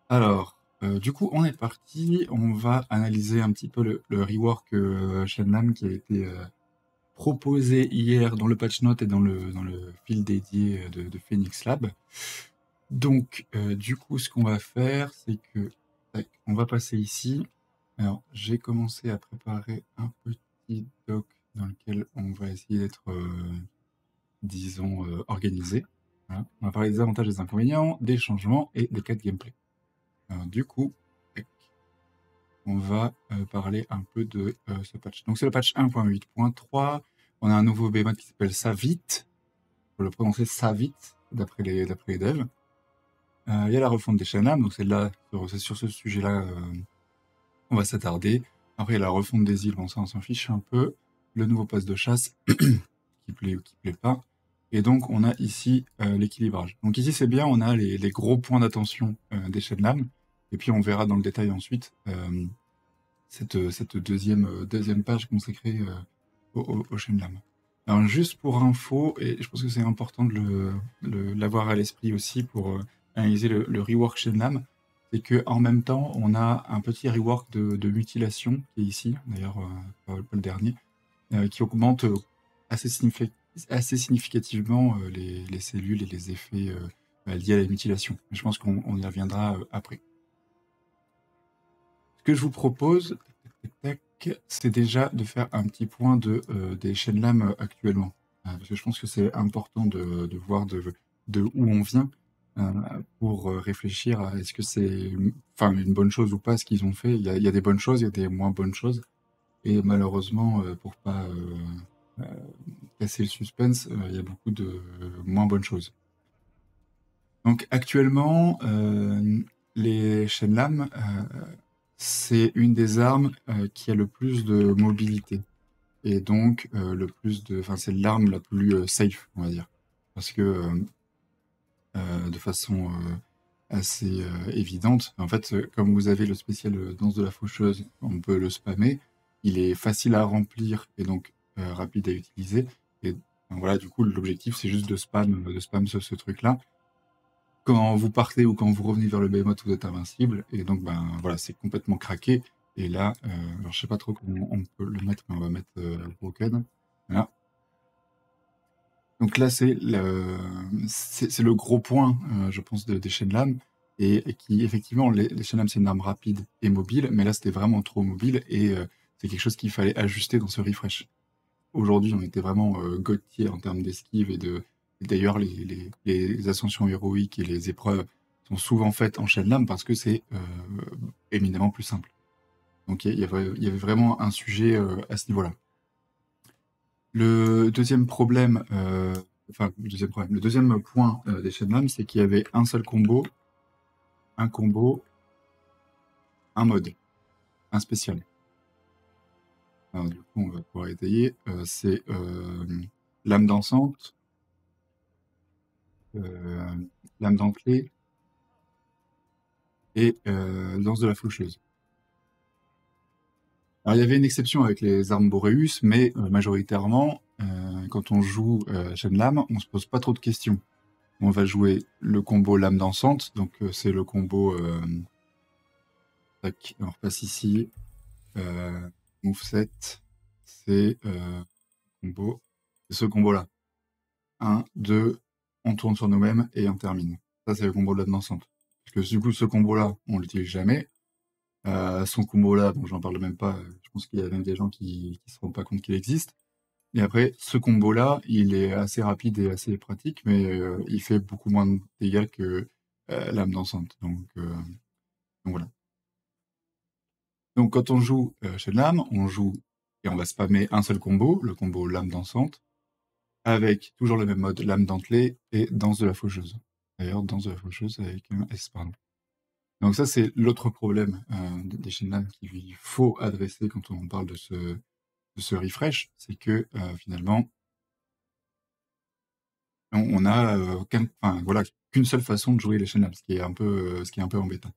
Alors, du coup, on est parti. On va analyser un petit peu le rework Shenmue qui a été proposé hier dans le patch note et dans le fil dédié de Phoenix Lab. Donc, du coup, ce qu'on va faire, c'est que tac, on va passer ici. Alors, j'ai commencé à préparer un petit doc dans lequel on va essayer d'être, disons, organisé. Voilà. On va parler des avantages, des inconvénients, des changements et des cas de gameplay. Alors, du coup, tac, on va parler un peu de ce patch. Donc c'est le patch 1.8.3. On a un nouveau behemoth qui s'appelle Savit. Il faut le prononcer Savit d'après les devs. Il y a la refonte des Shenlam, donc c'est sur ce sujet-là on va s'attarder. Après, il y a la refonte des îles, bon ça on s'en fiche un peu. Le nouveau pass de chasse qui plaît ou qui plaît pas. Et donc on a ici l'équilibrage. Donc ici c'est bien, on a les gros points d'attention des Shenlam. Et puis on verra dans le détail ensuite cette deuxième page consacrée au Shenlam. Alors juste pour info, et je pense que c'est important de l'avoir à l'esprit aussi pour analyser le rework Shenlam, c'est qu'en même temps, on a un petit rework de mutilation qui est ici, d'ailleurs pas le dernier, qui augmente assez, assez significativement les cellules et les effets liés à la mutilation. Je pense qu'on y reviendra après. Ce que je vous propose, c'est déjà de faire un petit point des Shenlam actuellement. Parce que je pense que c'est important de voir de où on vient pour réfléchir à est-ce que c'est une bonne chose ou pas ce qu'ils ont fait. Il y a des bonnes choses, il y a des moins bonnes choses. Et malheureusement, pour pas euh, casser le suspense, il y a beaucoup de moins bonnes choses. Donc actuellement, les Shenlam, c'est une des armes qui a le plus de mobilité. Et donc, c'est l'arme la plus safe, on va dire. Parce que de façon assez évidente, en fait, comme vous avez le spécial danse de la faucheuse, on peut le spammer. Il est facile à remplir et donc rapide à utiliser. Et voilà, du coup, l'objectif, c'est juste de spam ce truc-là. Quand vous partez ou quand vous revenez vers le behemoth, vous êtes invincible. Et donc, ben voilà, c'est complètement craqué. Et là, alors je sais pas trop comment on peut le mettre, mais on va mettre broken. Voilà. Donc là, c'est le gros point, je pense, des Shenlam. Et qui, effectivement, les Shenlam, c'est une arme rapide et mobile. Mais là, c'était vraiment trop mobile. Et c'est quelque chose qu'il fallait ajuster dans ce refresh. Aujourd'hui, on était vraiment god tier en termes d'esquive et d'ailleurs, les ascensions héroïques et les épreuves sont souvent faites en Shenlam parce que c'est éminemment plus simple. Donc il y avait vraiment un sujet à ce niveau-là. Le deuxième problème, le deuxième point des Shenlam, c'est qu'il y avait un seul combo, un combo, un mode, un spécial. Alors du coup, on va pouvoir étayer. C'est lame dansante, euh, lame dentelée et danse de la faucheuse. Alors il y avait une exception avec les armes Boreus, mais majoritairement, quand on joue Shenlam, on se pose pas trop de questions. On va jouer le combo lame dansante, donc c'est le combo. Tac, on repasse ici. Moveset, c'est combo. C'est ce combo-là. 1, 2, on tourne sur nous-mêmes et on termine. Ça, c'est le combo de lame dansante. Parce que du coup, ce combo-là, on l'utilise jamais. Son combo-là, bon, j'en parle même pas. Je pense qu'il y a même des gens qui se rendent pas compte qu'il existe. Et après, ce combo-là, il est assez rapide et assez pratique, mais il fait beaucoup moins de dégâts que l'âme dansante. Donc voilà. Donc quand on joue chez l'âme, on joue et on va spammer un seul combo, le combo lame dansante, avec toujours le même mode lame dentelée et danse de la faucheuse. D'ailleurs, danse de la faucheuse avec un S, pardon. Donc ça, c'est l'autre problème des chaînes LAN qu'il faut adresser quand on parle de ce refresh, c'est que finalement, on a voilà, qu'une seule façon de jouer les chaînes LAN, ce qui est un peu embêtant.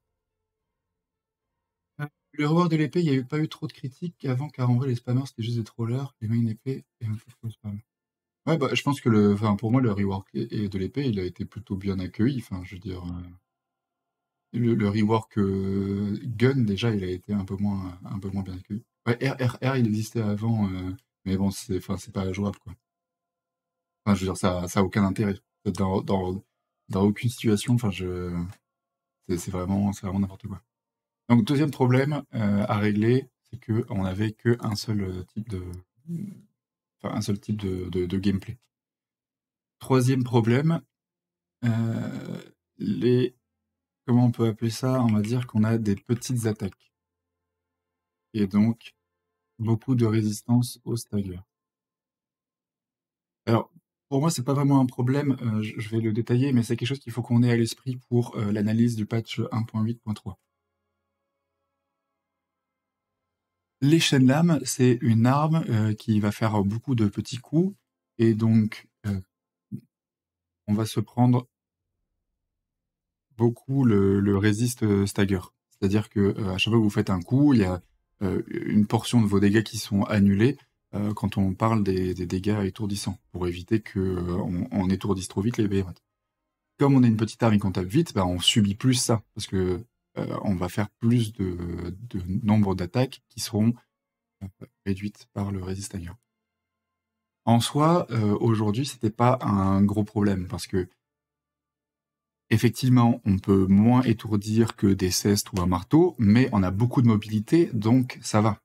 Le reward de l'épée, il n'y a pas eu trop de critiques avant, car en vrai, les spammers, c'était juste des trollers, les mains épée et un peu de spam. Ouais, bah, je pense que pour moi, le rework de l'épée, il a été plutôt bien accueilli. Enfin, je veux dire, le rework Gun, déjà, il a été un peu moins bien accueilli. Ouais, R, il existait avant, mais bon, c'est pas jouable, quoi. Enfin, je veux dire, ça a aucun intérêt. Dans aucune situation, enfin, c'est vraiment n'importe quoi. Donc, deuxième problème à régler, c'est qu'on n'avait qu'un seul type de gameplay. Troisième problème, les comment on peut appeler ça? On va dire qu'on a des petites attaques et donc beaucoup de résistance au stagger. Alors, pour moi, c'est pas vraiment un problème, je vais le détailler, mais c'est quelque chose qu'il faut qu'on ait à l'esprit pour l'analyse du patch 1.8.3. Les chaînes lames, c'est une arme qui va faire beaucoup de petits coups, et donc on va se prendre beaucoup le resist stagger. C'est-à-dire que à chaque fois que vous faites un coup, il y a une portion de vos dégâts qui sont annulés quand on parle des dégâts étourdissants, pour éviter qu'on étourdisse trop vite les behemoths. Comme on est une petite arme et qu'on tape vite, bah, on subit plus ça, parce que on va faire plus de nombre d'attaques qui seront réduites par le resist stagger. En soi, aujourd'hui, c'était pas un gros problème, parce que effectivement, on peut moins étourdir que des cestes ou un marteau, mais on a beaucoup de mobilité, donc ça va.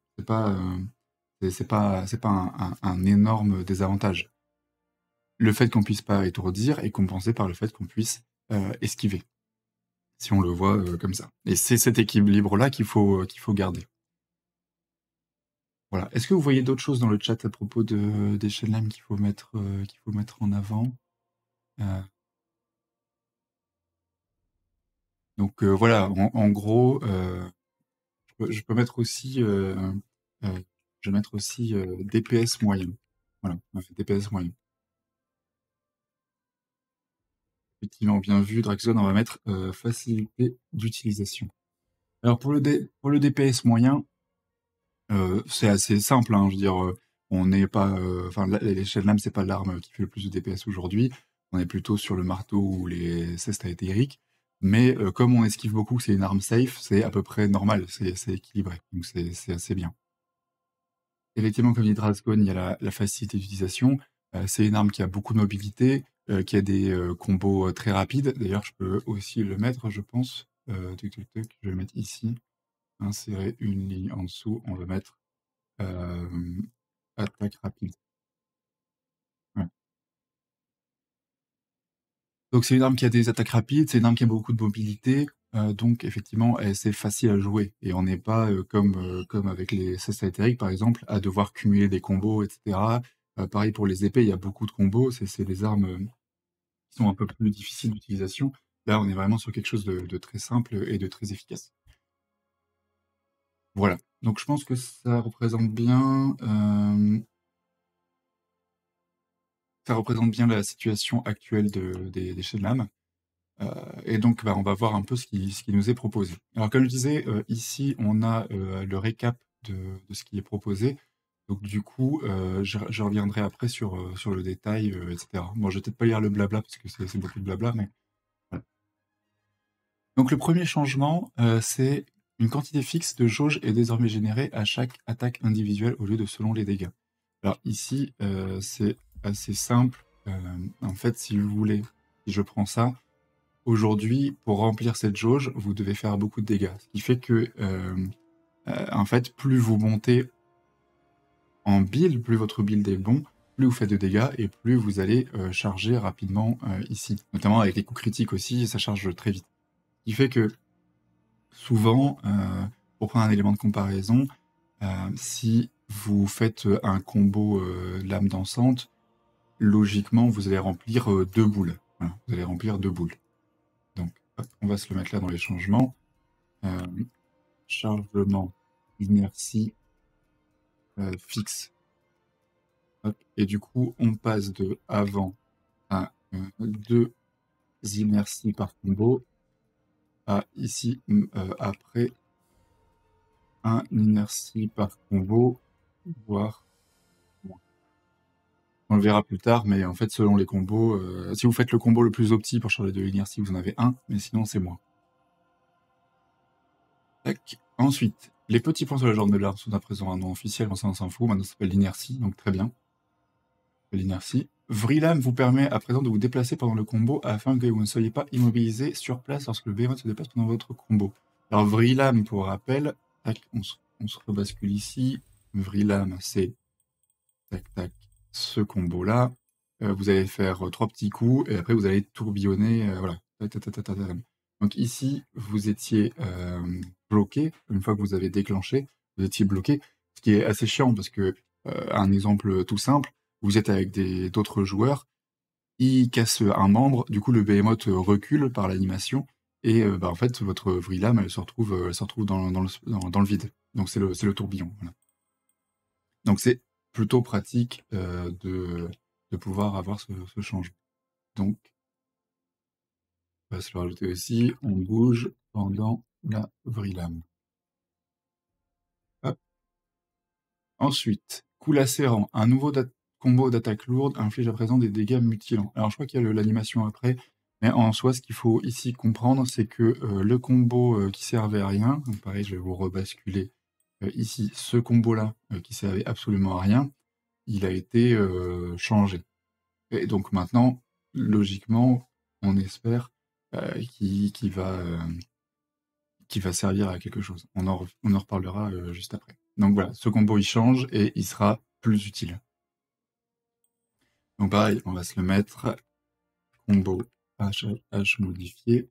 C'est pas un énorme désavantage. Le fait qu'on puisse pas étourdir est compensé par le fait qu'on puisse esquiver, si on le voit comme ça. Et c'est cet équilibre-là qu'il faut garder. Voilà. Est-ce que vous voyez d'autres choses dans le chat à propos des Shenlem qu'il faut mettre en avant? Donc voilà, en gros, je peux mettre aussi, je vais mettre aussi DPS moyen. Voilà, DPS moyen. Effectivement, bien vu, Draxon, on va mettre facilité d'utilisation. Alors pour le DPS moyen, c'est assez simple, hein, je veux dire, on n'est pas, enfin, les Shenlam, c'est pas l'arme qui fait le plus de DPS aujourd'hui. On est plutôt sur le marteau ou les cestes éthériques. Mais comme on esquive beaucoup, c'est une arme safe, c'est à peu près normal, c'est équilibré, donc c'est assez bien. Effectivement, comme dit Dragon, il y a la facilité d'utilisation. C'est une arme qui a beaucoup de mobilité, qui a des combos très rapides. D'ailleurs, je peux aussi le mettre, je pense. Je vais le mettre ici. Insérer une ligne en dessous. On va mettre attaque rapide. Ouais. Donc c'est une arme qui a des attaques rapides, c'est une arme qui a beaucoup de mobilité, donc effectivement, c'est facile à jouer et on n'est pas comme avec les cestes éthériques par exemple, à devoir cumuler des combos, etc. Pareil pour les épées, il y a beaucoup de combos, c'est des armes qui sont un peu plus difficiles d'utilisation. Là, on est vraiment sur quelque chose de très simple et de très efficace. Voilà. Donc je pense que ça représente bien la situation actuelle des Shenlam. Et donc, bah, on va voir un peu ce qui nous est proposé. Alors, comme je disais, ici, on a le récap de ce qui est proposé. Donc, du coup, je reviendrai après sur le détail, etc. Bon, je vais peut-être pas lire le blabla parce que c'est beaucoup de blabla, mais voilà. Donc, le premier changement, c'est une quantité fixe de jauge est désormais générée à chaque attaque individuelle au lieu de selon les dégâts. Alors, ici, c'est assez simple. En fait, si vous voulez, si je prends ça, aujourd'hui, pour remplir cette jauge, vous devez faire beaucoup de dégâts. Ce qui fait que, en fait, plus vous montez en build, plus votre build est bon, plus vous faites de dégâts et plus vous allez charger rapidement ici. Notamment avec les coups critiques aussi, ça charge très vite. Ce qui fait que, souvent, pour prendre un élément de comparaison, si vous faites un combo lame dansante, logiquement, vous allez remplir 2 boules. Voilà, vous allez remplir 2 boules. Donc, hop, on va se le mettre là dans les changements. Chargement, inertie, fixe. Hop. Et du coup, on passe de avant à 2 inerties par combo à ici, après, 1 inertie par combo, voire moins. On le verra plus tard, mais en fait, selon les combos, si vous faites le combo le plus opti pour charger de l'inertie, vous en avez 1, mais sinon, c'est moins. Tac. Ensuite, les petits points sur la jambe de l'arme sont à présent un nom officiel, on s'en fout, maintenant ça s'appelle l'inertie, donc très bien. L'inertie. Vrilam vous permet à présent de vous déplacer pendant le combo afin que vous ne soyez pas immobilisé sur place lorsque le Behemoth se déplace pendant votre combo. Alors Vrilam, pour rappel, tac, on se rebascule ici. Vrilam, c'est tac tac ce combo-là. Vous allez faire 3 petits coups et après vous allez tourbillonner, voilà. Donc ici, vous étiez bloqué. Une fois que vous avez déclenché, vous étiez bloqué. Ce qui est assez chiant parce que, un exemple tout simple, vous êtes avec d'autres joueurs, ils cassent un membre, du coup le Behemoth recule par l'animation et bah, en fait votre Vrilam elle se retrouve dans le vide. Donc c'est le tourbillon. Voilà. Donc c'est plutôt pratique de pouvoir avoir ce changement. Donc on va se le rajouter aussi, on bouge pendant la Vrilam. Hop. Ensuite, coup lacérant, un nouveau combo d'attaque lourde inflige à présent des dégâts mutilants. Alors je crois qu'il y a l'animation après, mais en soi ce qu'il faut ici comprendre c'est que le combo qui servait à rien, donc pareil je vais vous rebasculer ici, ce combo-là qui servait absolument à rien, il a été changé. Et donc maintenant, logiquement, on espère qu'il va servir à quelque chose. On en reparlera juste après. Donc voilà, ce combo il change et il sera plus utile. Donc pareil, on va se le mettre. Combo H modifié.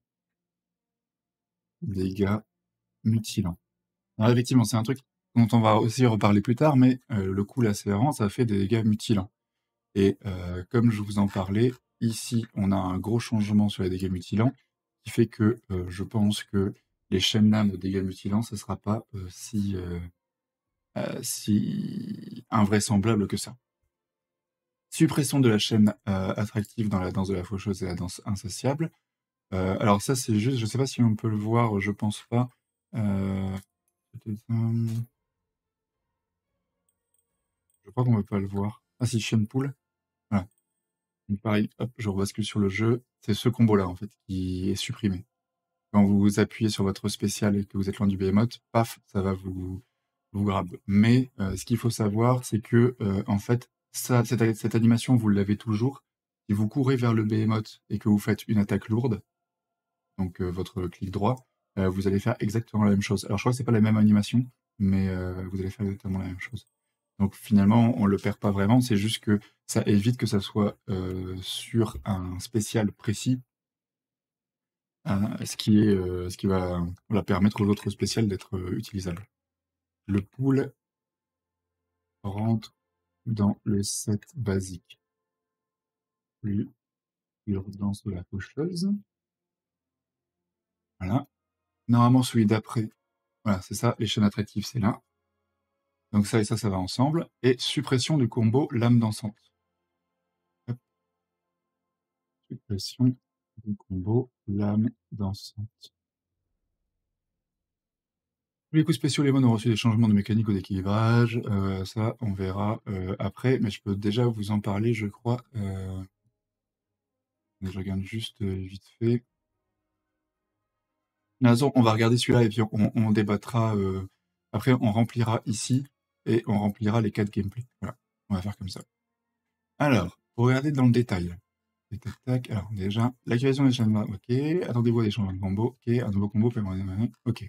Dégâts mutilants. Alors effectivement, c'est un truc dont on va aussi reparler plus tard, mais le coup lacérant, ça fait des dégâts mutilants. Et comme je vous en parlais, ici, on a un gros changement sur les dégâts mutilants, qui fait que je pense que les chaînes lames de dégâts mutilants, ce ne sera pas si invraisemblable que ça. Suppression de la chaîne attractive dans la danse de la faucheuse et la danse insatiable. Alors ça, c'est juste, je ne sais pas si on peut le voir, je pense pas. Je crois qu'on ne peut pas le voir. Ah si, chaîne pool. Voilà. Donc pareil, hop, je rebascule sur le jeu. C'est ce combo-là, en fait, qui est supprimé. Quand vous appuyez sur votre spécial et que vous êtes loin du Behemoth, paf, ça va vous grab. Mais ce qu'il faut savoir, c'est que, en fait, cette animation, vous l'avez toujours. Si vous courez vers le Behemoth et que vous faites une attaque lourde, donc votre clic droit, vous allez faire exactement la même chose. Alors je crois que c'est pas la même animation, mais vous allez faire exactement la même chose. Donc finalement, on le perd pas vraiment, c'est juste que ça évite que ça soit sur un spécial précis, ce qui va permettre aux autres spéciales d'être utilisables. Le pool rentre dans le set basique. L'urgence de la faucheuse. Voilà. Normalement, celui d'après, voilà, c'est ça, les chaînes attractives, c'est là. Donc ça et ça va ensemble. Et suppression du combo lame dansante. Hop. Suppression du combo lame dansante. Tous les coups spéciaux, les modes ont reçu des changements de mécanique ou d'équilibrage. Ça, on verra après, mais je peux déjà vous en parler, je crois. Je regarde juste vite fait. On va regarder celui-là et puis on débattra. Après, on remplira ici et on remplira les 4 gameplays. Voilà, on va faire comme ça. Alors, pour regarder dans le détail. Tac, tac, tac. Alors déjà, l'activation des chaînes, ok. Attendez-vous à des changements de combo, ok. Un nouveau combo, ok.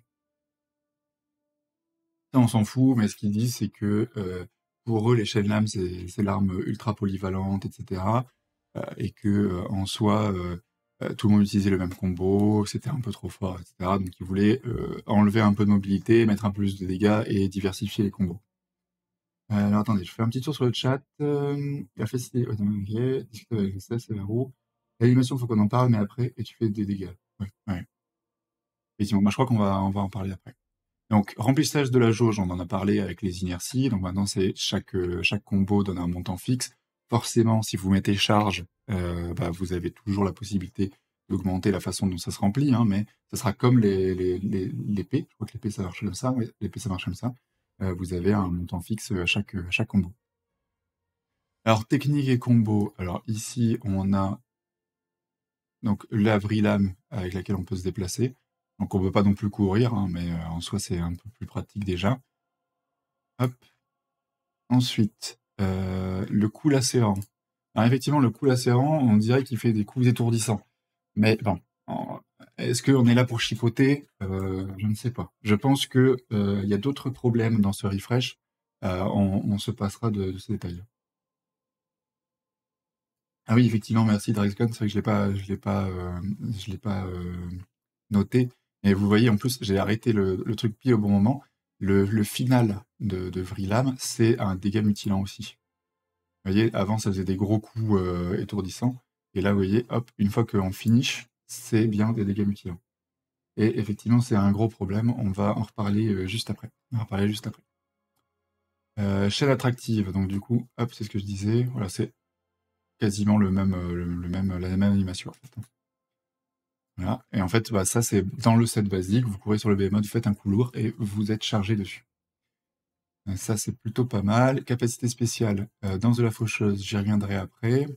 Ça, on s'en fout, mais ce qu'ils disent, c'est que pour eux, les chaînes lames, c'est l'arme ultra polyvalente, etc. Et que en soi, tout le monde utilisait le même combo, que c'était un peu trop fort, etc. Donc ils voulaient enlever un peu de mobilité, mettre un peu plus de dégâts et diversifier les combos. Alors attendez, je fais un petit tour sur le chat. La facilité, ok, discute avec ça, c'est la roue. L'animation, faut qu'on en parle, mais après, et tu fais des dégâts. Ouais. Effectivement, je crois on va en parler après. Donc, remplissage de la jauge, on en a parlé avec les inerties. Donc maintenant, c'est chaque combo donne un montant fixe. Forcément, si vous mettez charge, vous avez toujours la possibilité d'augmenter la façon dont ça se remplit, hein, mais ça sera comme l'épée. Je crois que l'épée, ça marche comme ça. Oui, l'épée, ça marche comme ça. Vous avez un montant fixe à chaque combo. Alors, technique et combo. Alors ici, on a donc la Vrilam avec laquelle on peut se déplacer. Donc on ne peut pas non plus courir, hein, mais en soi c'est un peu plus pratique déjà. Hop. Ensuite, le coup lacérant. Alors effectivement, le coup lacérant, on dirait qu'il fait des coups étourdissants. Mais bon, est-ce qu'on est là pour chipoter? Je ne sais pas. Je pense que il y a d'autres problèmes dans ce refresh. On se passera de ce détail. Ah oui, effectivement, merci Draxcon. C'est vrai que je l'ai pas noté. Et vous voyez, en plus, j'ai arrêté le truc pile au bon moment. Le final de Vrilam, c'est un dégât mutilant aussi. Vous voyez, avant, ça faisait des gros coups étourdissants. Et là, vous voyez, hop, une fois qu'on finish, c'est bien des dégâts mutilants. Et effectivement, c'est un gros problème. On va en reparler juste après. On va en reparler juste après. Chaîne attractive. Donc, du coup, hop, c'est ce que je disais. Voilà, c'est quasiment la même animation, en fait. Voilà. Et en fait, bah, ça, c'est dans le set basique. Vous courez sur le Behemoth, vous faites un coup lourd et vous êtes chargé dessus. Ça, c'est plutôt pas mal. Capacité spéciale. Danse de la faucheuse, j'y reviendrai après.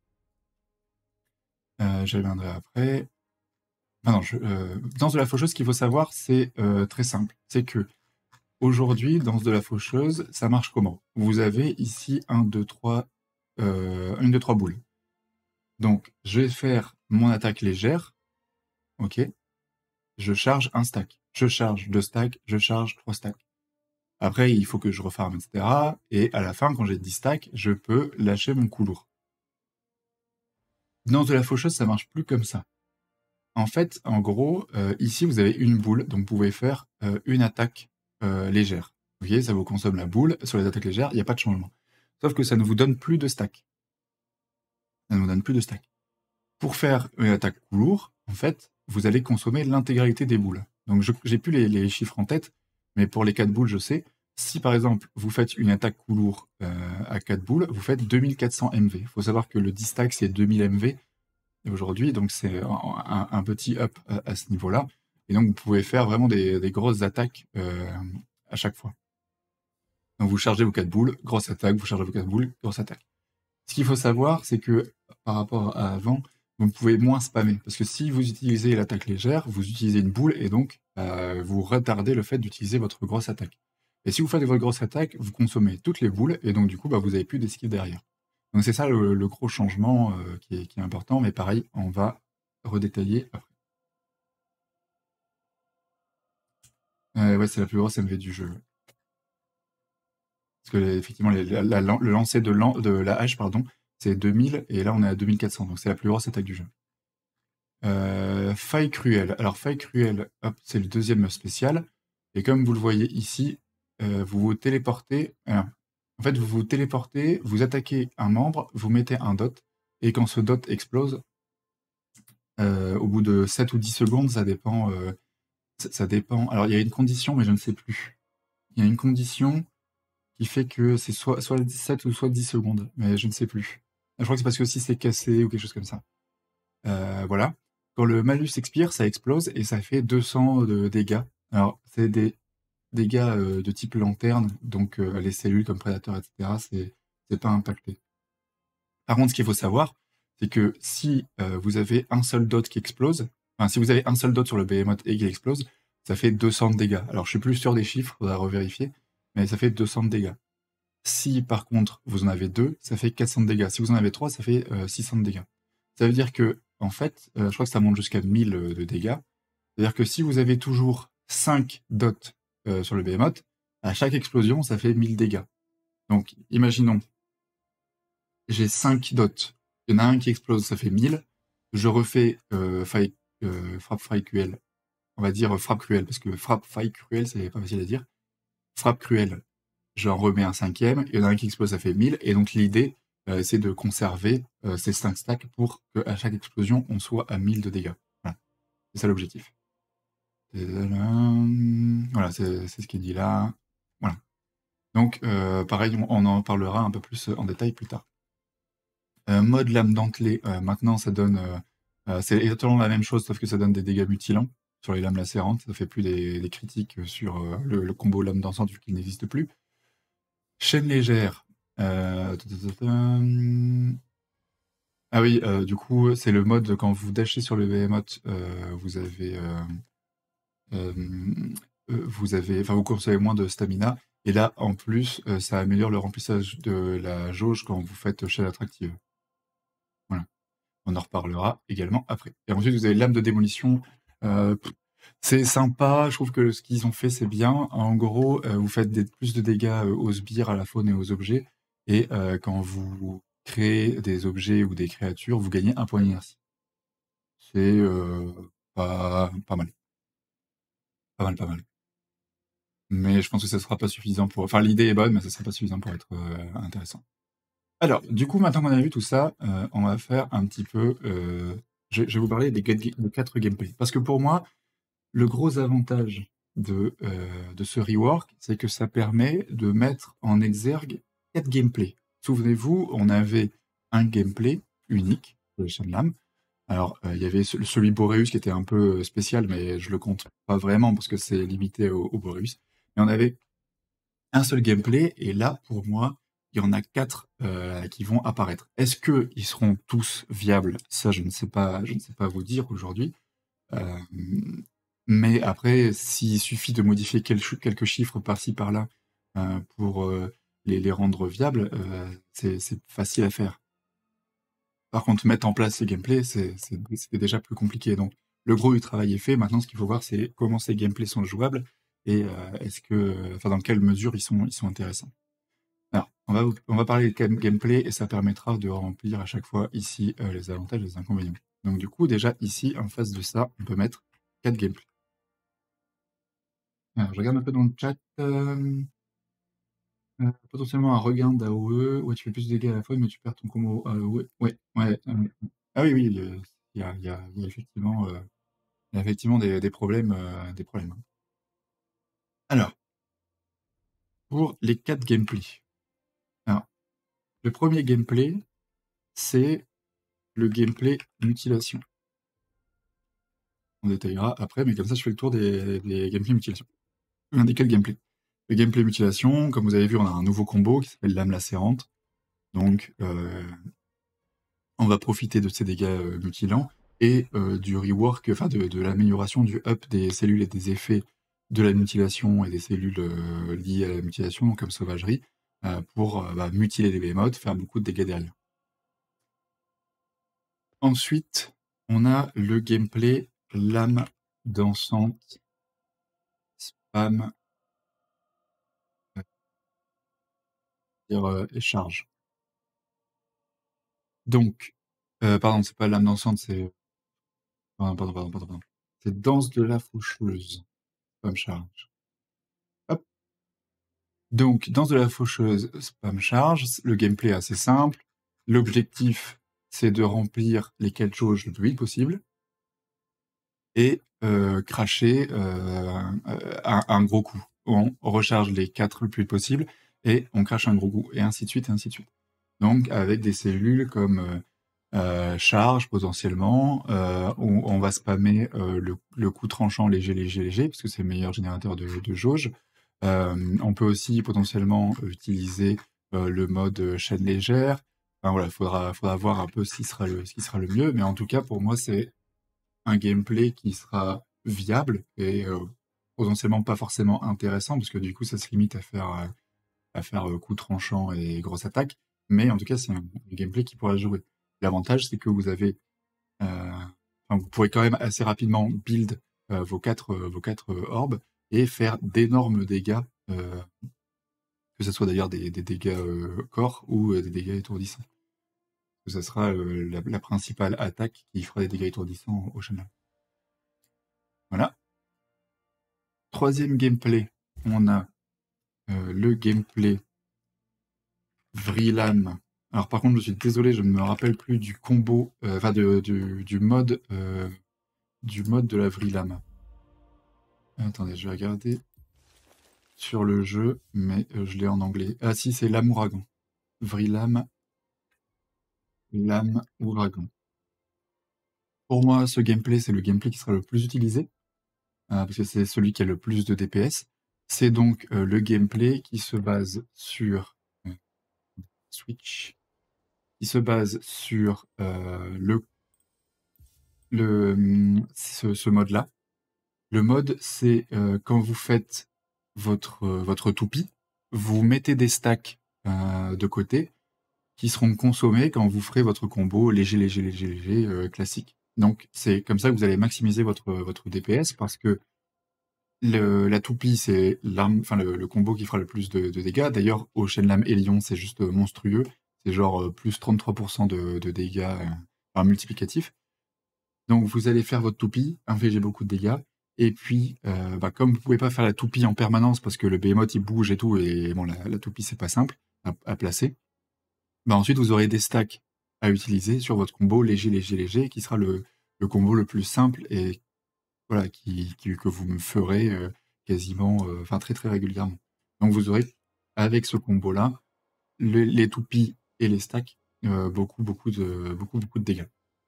J'y reviendrai après. Ah non, Danse de la faucheuse, ce qu'il faut savoir, c'est très simple. C'est que aujourd'hui, Danse de la faucheuse, ça marche comment? Vous avez ici 1, 2, 3, 1, 2, 3 boules. Donc, je vais faire mon attaque légère. Ok. Je charge un stack. Je charge 2 stacks. Je charge 3 stacks. Après, il faut que je refarme, etc. Et à la fin, quand j'ai 10 stacks, je peux lâcher mon coup lourd. Danse de la faucheuse, ça marche plus comme ça. En fait, en gros, ici, vous avez une boule, donc vous pouvez faire une attaque légère. Vous voyez, ça vous consomme la boule. Sur les attaques légères, il n'y a pas de changement. Sauf que ça ne vous donne plus de stack. Ça ne vous donne plus de stack. Pour faire une attaque coup lourd, en fait, vous allez consommer l'intégralité des boules. Donc, j'ai plus les chiffres en tête, mais pour les 4 boules, je sais. Si par exemple, vous faites une attaque coup lourd à 4 boules, vous faites 2400 MV. Il faut savoir que le 10 stack, c'est 2000 MV aujourd'hui, donc c'est un petit up à ce niveau-là. Et donc, vous pouvez faire vraiment des grosses attaques à chaque fois. Donc, vous chargez vos 4 boules, grosse attaque, vous chargez vos 4 boules, grosse attaque. Ce qu'il faut savoir, c'est que par rapport à avant, vous pouvez moins spammer. Parce que si vous utilisez l'attaque légère, vous utilisez une boule et donc vous retardez le fait d'utiliser votre grosse attaque. Et si vous faites votre grosse attaque, vous consommez toutes les boules et donc du coup, vous n'avez plus d'esquive derrière. Donc c'est ça le gros changement qui est important, mais pareil, on va redétailler après. Ouais, c'est la plus grosse MV du jeu. Parce que effectivement, le lancer de la hache, pardon, c'est 2000 et là on est à 2400, donc c'est la plus grosse attaque du jeu. Faille cruelle. Alors faille cruelle, hop, c'est le deuxième spécial. Et comme vous le voyez ici, vous vous téléportez. En fait, vous vous téléportez, vous attaquez un membre, vous mettez un dot, et quand ce dot explose, au bout de 7 ou 10 secondes, ça dépend. Ça dépend. Alors il y a une condition, mais je ne sais plus. Il y a une condition qui fait que c'est soit 7 ou soit 10 secondes, mais je ne sais plus. Je crois que c'est parce que si c'est cassé ou quelque chose comme ça. Voilà. Quand le malus expire, ça explose et ça fait 200 de dégâts. Alors, c'est des dégâts de type lanterne, donc les cellules comme prédateurs, etc., c'est pas impacté. Par contre, ce qu'il faut savoir, c'est que si vous avez un seul dot qui explose, enfin, si vous avez un seul dot sur le Behemoth et qu'il explose, ça fait 200 de dégâts. Alors, je suis plus sûr des chiffres, faudra revérifier, mais ça fait 200 de dégâts. Si par contre vous en avez 2, ça fait 400 de dégâts. Si vous en avez 3, ça fait 600 de dégâts. Ça veut dire que, en fait, je crois que ça monte jusqu'à 1000 de dégâts. C'est-à-dire que si vous avez toujours 5 dots sur le Behemoth, à chaque explosion, ça fait 1000 dégâts. Donc, imaginons, j'ai 5 dots. Il y en a un qui explose, ça fait 1000. Je refais frappe faille cruelle. On va dire frappe cruelle, parce que frappe faille cruelle, c'est pas facile à dire. Frappe cruelle, j'en remets un cinquième, il y en a un qui explose, ça fait 1000, et donc l'idée, c'est de conserver ces 5 stacks pour qu'à chaque explosion, on soit à 1000 de dégâts. Voilà. C'est ça l'objectif. Voilà, c'est ce qui est dit là. Voilà. Donc, pareil, on en parlera un peu plus en détail plus tard. Mode lame dentelée, maintenant ça donne... c'est exactement la même chose, sauf que ça donne des dégâts mutilants sur les lames lacérantes. Ça fait plus des critiques sur le combo lame dansante vu qu'il n'existe plus. Chaîne légère. Ah oui, du coup, c'est le mode quand vous dashez sur le Behemoth, vous avez vous consommez moins de stamina. Et là, en plus, ça améliore le remplissage de la jauge quand vous faites chaîne attractive. Voilà. On en reparlera également après. Et ensuite, vous avez l'âme de démolition. C'est sympa, je trouve que ce qu'ils ont fait, c'est bien. En gros, vous faites plus de dégâts aux sbires, à la faune et aux objets. Et quand vous créez des objets ou des créatures, vous gagnez un point d'inertie. C'est pas mal. Pas mal, pas mal. Mais je pense que ça sera pas suffisant pour... Enfin, l'idée est bonne, mais ça sera pas suffisant pour être intéressant. Alors, du coup, maintenant qu'on a vu tout ça, on va faire un petit peu... je vais vous parler des 4 gameplays. Parce que pour moi, le gros avantage de ce rework, c'est que ça permet de mettre en exergue 4 gameplays. Souvenez-vous, on avait un gameplay unique de Shenlam. Alors, il y avait celui Boreus qui était un peu spécial, mais je le compte pas vraiment parce que c'est limité au Boreus. Mais on avait un seul gameplay, et là, pour moi, il y en a 4 qui vont apparaître. Est-ce qu'ils seront tous viables? Ça, je ne sais pas vous dire aujourd'hui. Mais après, s'il suffit de modifier quelques chiffres par-ci par-là pour les rendre viables, c'est facile à faire. Par contre, mettre en place ces gameplays, c'était déjà plus compliqué. Donc, le gros du travail est fait. Maintenant, ce qu'il faut voir, c'est comment ces gameplays sont jouables et dans quelle mesure ils sont intéressants. Alors, on va parler de gameplay et ça permettra de remplir à chaque fois ici les avantages et les inconvénients. Donc, du coup, déjà ici, en face de ça, on peut mettre 4 gameplays. Alors, je regarde un peu dans le chat. Potentiellement un regain d'AOE. Ouais, tu fais plus de dégâts à la fois, mais tu perds ton combo AOE. Ouais. Ah oui, il y a effectivement des problèmes. Hein. Alors, pour les 4 gameplays. Alors, le premier gameplay, c'est le gameplay mutilation. On détaillera après, mais comme ça, je fais le tour des gameplays mutilation. Un des 4 gameplays. Le gameplay mutilation, comme vous avez vu, on a un nouveau combo qui s'appelle lame lacérante. Donc, on va profiter de ces dégâts mutilants et du rework, enfin de l'amélioration du up des cellules et des effets de la mutilation et des cellules liées à la mutilation, comme sauvagerie, pour mutiler les behemoths, faire beaucoup de dégâts derrière. Ensuite, on a le gameplay lame dansante, spam, et charge. Donc, pardon, c'est pas lame dansante, c'est... Pardon. C'est danse de la faucheuse, spam charge. Hop. Donc, danse de la faucheuse, spam charge, le gameplay est assez simple. L'objectif, c'est de remplir les 4 jauges le plus vite possible et cracher un gros coup. On recharge les 4 le plus vite possible et on crache un gros coup, et ainsi de suite, et ainsi de suite. Donc, avec des cellules comme charge potentiellement, on va spammer le coup tranchant léger, parce que c'est le meilleur générateur de jauge. On peut aussi potentiellement utiliser le mode chaîne légère. Enfin, voilà, faudra voir un peu ce qui sera le mieux, mais en tout cas, pour moi, c'est un gameplay qui sera viable et potentiellement pas forcément intéressant, parce que du coup, ça se limite à faire coup tranchant et grosse attaque, mais en tout cas, c'est un gameplay qui pourra jouer. L'avantage, c'est que vous pourrez quand même assez rapidement build vos quatre orbes et faire d'énormes dégâts, que ce soit d'ailleurs des dégâts corps ou des dégâts étourdissants. Ça sera la principale attaque qui fera des dégâts étourdissants au channel. Voilà. Troisième gameplay, on a le gameplay Vrilam. Alors par contre, je suis désolé, je ne me rappelle plus du combo, du mode de la Vrilam. Attendez, je vais regarder sur le jeu, mais je l'ai en anglais. Ah si, c'est l'Amouragan. Vrilam, lame ouragan. Pour moi, ce gameplay, c'est le gameplay qui sera le plus utilisé, parce que c'est celui qui a le plus de DPS. C'est donc le gameplay qui se base sur Switch, qui se base sur ce mode-là. Le mode, c'est quand vous faites votre toupie, vous mettez des stacks de côté qui seront consommés quand vous ferez votre combo léger, léger, léger, léger classique. Donc c'est comme ça que vous allez maximiser votre DPS parce que la toupie, c'est l'arme, enfin le combo qui fera le plus de dégâts. D'ailleurs, au Shenlam Hélion, c'est juste monstrueux. C'est genre plus 33% de dégâts par multiplicatif. Donc vous allez faire votre toupie, infliger beaucoup de dégâts. Et puis, comme vous pouvez pas faire la toupie en permanence parce que le behemoth il bouge et tout, et bon, la toupie c'est pas simple à placer. Ensuite vous aurez des stacks à utiliser sur votre combo léger, léger, léger, qui sera le combo le plus simple et voilà, que vous me ferez quasiment, enfin très très régulièrement. Donc vous aurez, avec ce combo-là, les toupies et les stacks, beaucoup, beaucoup de dégâts.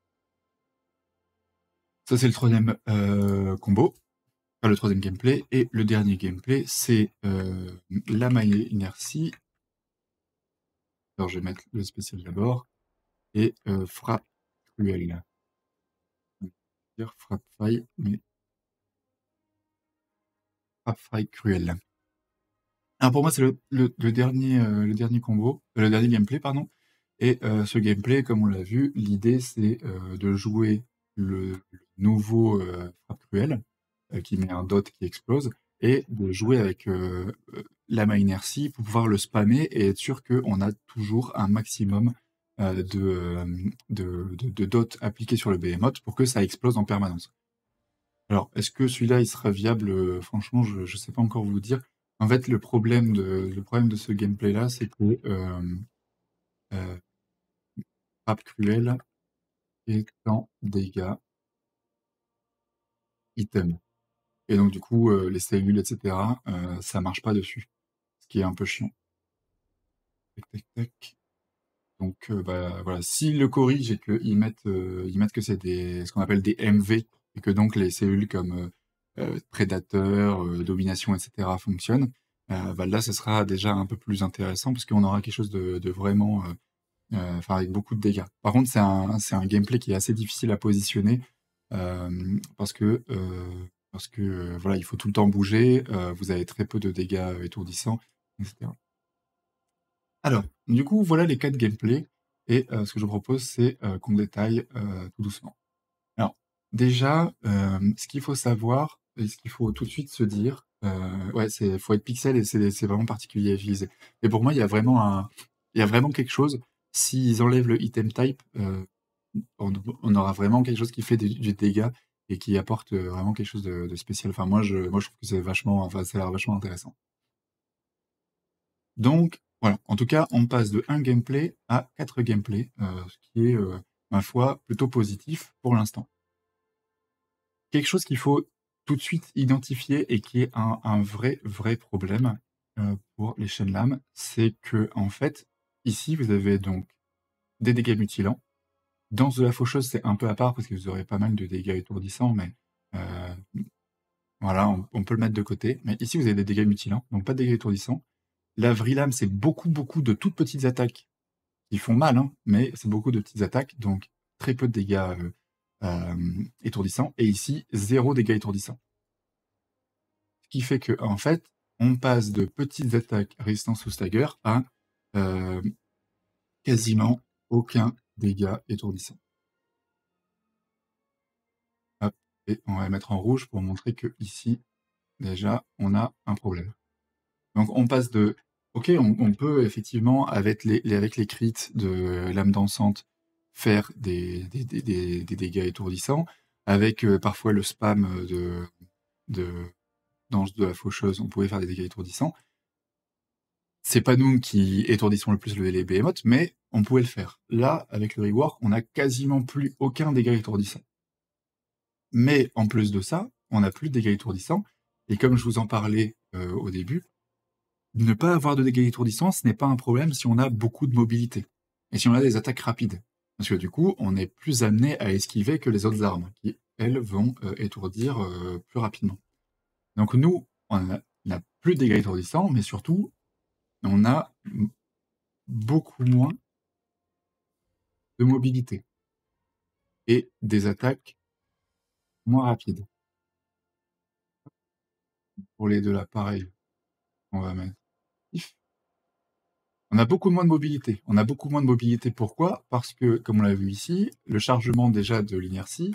Ça, c'est le troisième combo, enfin le troisième gameplay. Et le dernier gameplay, c'est Lama Inertie. Alors je vais mettre le spécial d'abord. Et frappe cruelle. Dire frappe faille, mais frappe faille cruelle. Alors pour moi, c'est le dernier combo, le dernier gameplay, pardon. Et ce gameplay, comme on l'a vu, l'idée c'est de jouer le nouveau frappe cruelle, qui met un dot qui explose, et de jouer avec Lama Inertie pour pouvoir le spammer et être sûr qu'on a toujours un maximum de dots appliqués sur le behemoth pour que ça explose en permanence. Alors, est-ce que celui-là, il sera viable? Franchement, je ne sais pas encore vous dire. En fait, le problème de ce gameplay-là, c'est que euh, frappe cruelle est en dégâts item. Et donc, du coup, les cellules, etc., ça marche pas dessus. Ce qui est un peu chiant. Tac, tac, tac. Donc, voilà. S'ils le corrigent et qu'ils mettent que c'est ce qu'on appelle des MV, et que donc les cellules comme prédateur, domination, etc. fonctionnent, là, ce sera déjà un peu plus intéressant parce qu'on aura quelque chose de vraiment, enfin, avec beaucoup de dégâts. Par contre, c'est un gameplay qui est assez difficile à positionner parce que voilà, il faut tout le temps bouger, vous avez très peu de dégâts étourdissants, etc. Alors, du coup, voilà les 4 gameplays et ce que je vous propose, c'est qu'on détaille tout doucement. Alors, déjà, ce qu'il faut savoir et ce qu'il faut tout de suite se dire, ouais, faut être pixel et c'est vraiment particulier à utiliser. Mais pour moi, il y a vraiment quelque chose, s'ils enlèvent le item type, on aura vraiment quelque chose qui fait du dégât et qui apporte vraiment quelque chose de spécial. Enfin, moi, je trouve que ça a l'air vachement intéressant. Donc, voilà. En tout cas, on passe de 1 gameplay à 4 gameplays, ce qui est, ma foi, plutôt positif pour l'instant. Quelque chose qu'il faut tout de suite identifier et qui est un vrai, vrai problème pour les chaînes lames, c'est que en fait, ici, vous avez donc des dégâts mutilants. Danse de la faucheuse, c'est un peu à part parce que vous aurez pas mal de dégâts étourdissants, mais voilà, on peut le mettre de côté. Mais ici, vous avez des dégâts mutilants, donc pas de dégâts étourdissants. La Vrilame, c'est beaucoup, beaucoup de toutes petites attaques qui font mal, hein, mais c'est beaucoup de petites attaques, donc très peu de dégâts étourdissants. Et ici, 0 dégâts étourdissants. Ce qui fait que, en fait, on passe de petites attaques résistance au stagger à quasiment aucun dégât étourdissant. Hop, et on va mettre en rouge pour montrer que ici, déjà, on a un problème. Donc on passe de OK, on peut effectivement avec les crits de l'âme dansante faire des dégâts étourdissants. Avec parfois le spam de d'ange de la faucheuse, on pouvait faire des dégâts étourdissants. C'est pas nous qui étourdissons le plus les behemoths, mais on pouvait le faire. Là, avec le rework, on a quasiment plus aucun dégât étourdissant. Mais en plus de ça, on n'a plus de dégâts étourdissants. Et comme je vous en parlais au début, ne pas avoir de dégâts étourdissants, ce n'est pas un problème si on a beaucoup de mobilité. Et si on a des attaques rapides. Parce que du coup, on est plus amené à esquiver que les autres armes, qui, elles, vont étourdir plus rapidement. Donc nous, on a plus de dégâts étourdissants, mais surtout, on a beaucoup moins de mobilité. Et des attaques moins rapides. pour les deux là, pareil. On va mettre if. On a beaucoup moins de mobilité. On a beaucoup moins de mobilité. Pourquoi? Parce que, comme on l'a vu ici, le chargement déjà de l'inertie,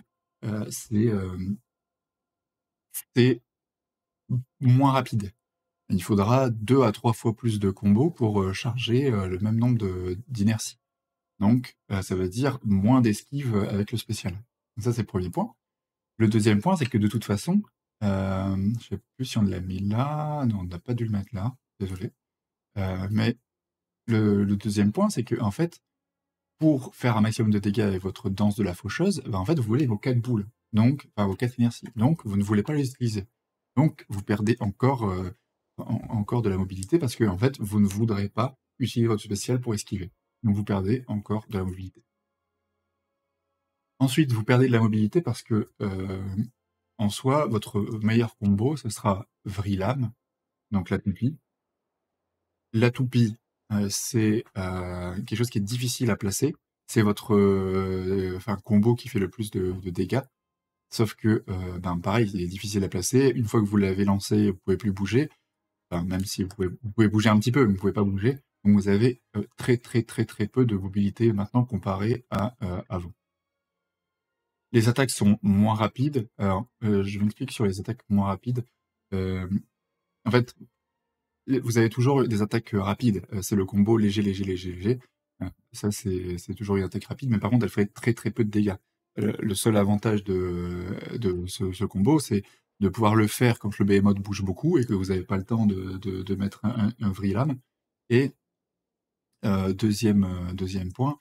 c'est moins rapide. Il faudra 2 à 3 fois plus de combos pour charger le même nombre d'inertie. Donc, ça veut dire moins d'esquive avec le spécial. Donc ça, c'est le premier point. Le deuxième point, c'est que de toute façon, je sais plus si on l'a mis là. Non, on n'a pas dû le mettre là. Désolé. Mais le deuxième point, c'est que en fait, pour faire un maximum de dégâts avec votre danse de la faucheuse, en fait, vous voulez vos 4 boules, donc, enfin vos 4 inerties. Donc, vous ne voulez pas les utiliser. Donc, vous perdez encore de la mobilité parce que, en fait, vous ne voudrez pas utiliser votre spécial pour esquiver. Donc, vous perdez encore de la mobilité. Ensuite, vous perdez de la mobilité parce que, en soi, votre meilleur combo, ce sera Vrilam, donc la toupie. La toupie, c'est quelque chose qui est difficile à placer. C'est votre combo qui fait le plus de dégâts. Sauf que, pareil, il est difficile à placer. Une fois que vous l'avez lancé, vous pouvez plus bouger. Enfin, même si vous pouvez bouger un petit peu, mais vous pouvez pas bouger. Donc vous avez très peu de mobilité maintenant comparé à avant. Les attaques sont moins rapides. Alors, je m'explique sur les attaques moins rapides. En fait, vous avez toujours des attaques rapides. C'est le combo léger. Ça, c'est toujours une attaque rapide, mais par contre, elle fait très peu de dégâts. Le seul avantage de ce combo, c'est de pouvoir le faire quand le behemoth bouge beaucoup et que vous n'avez pas le temps de mettre un Vrilam. Et deuxième point,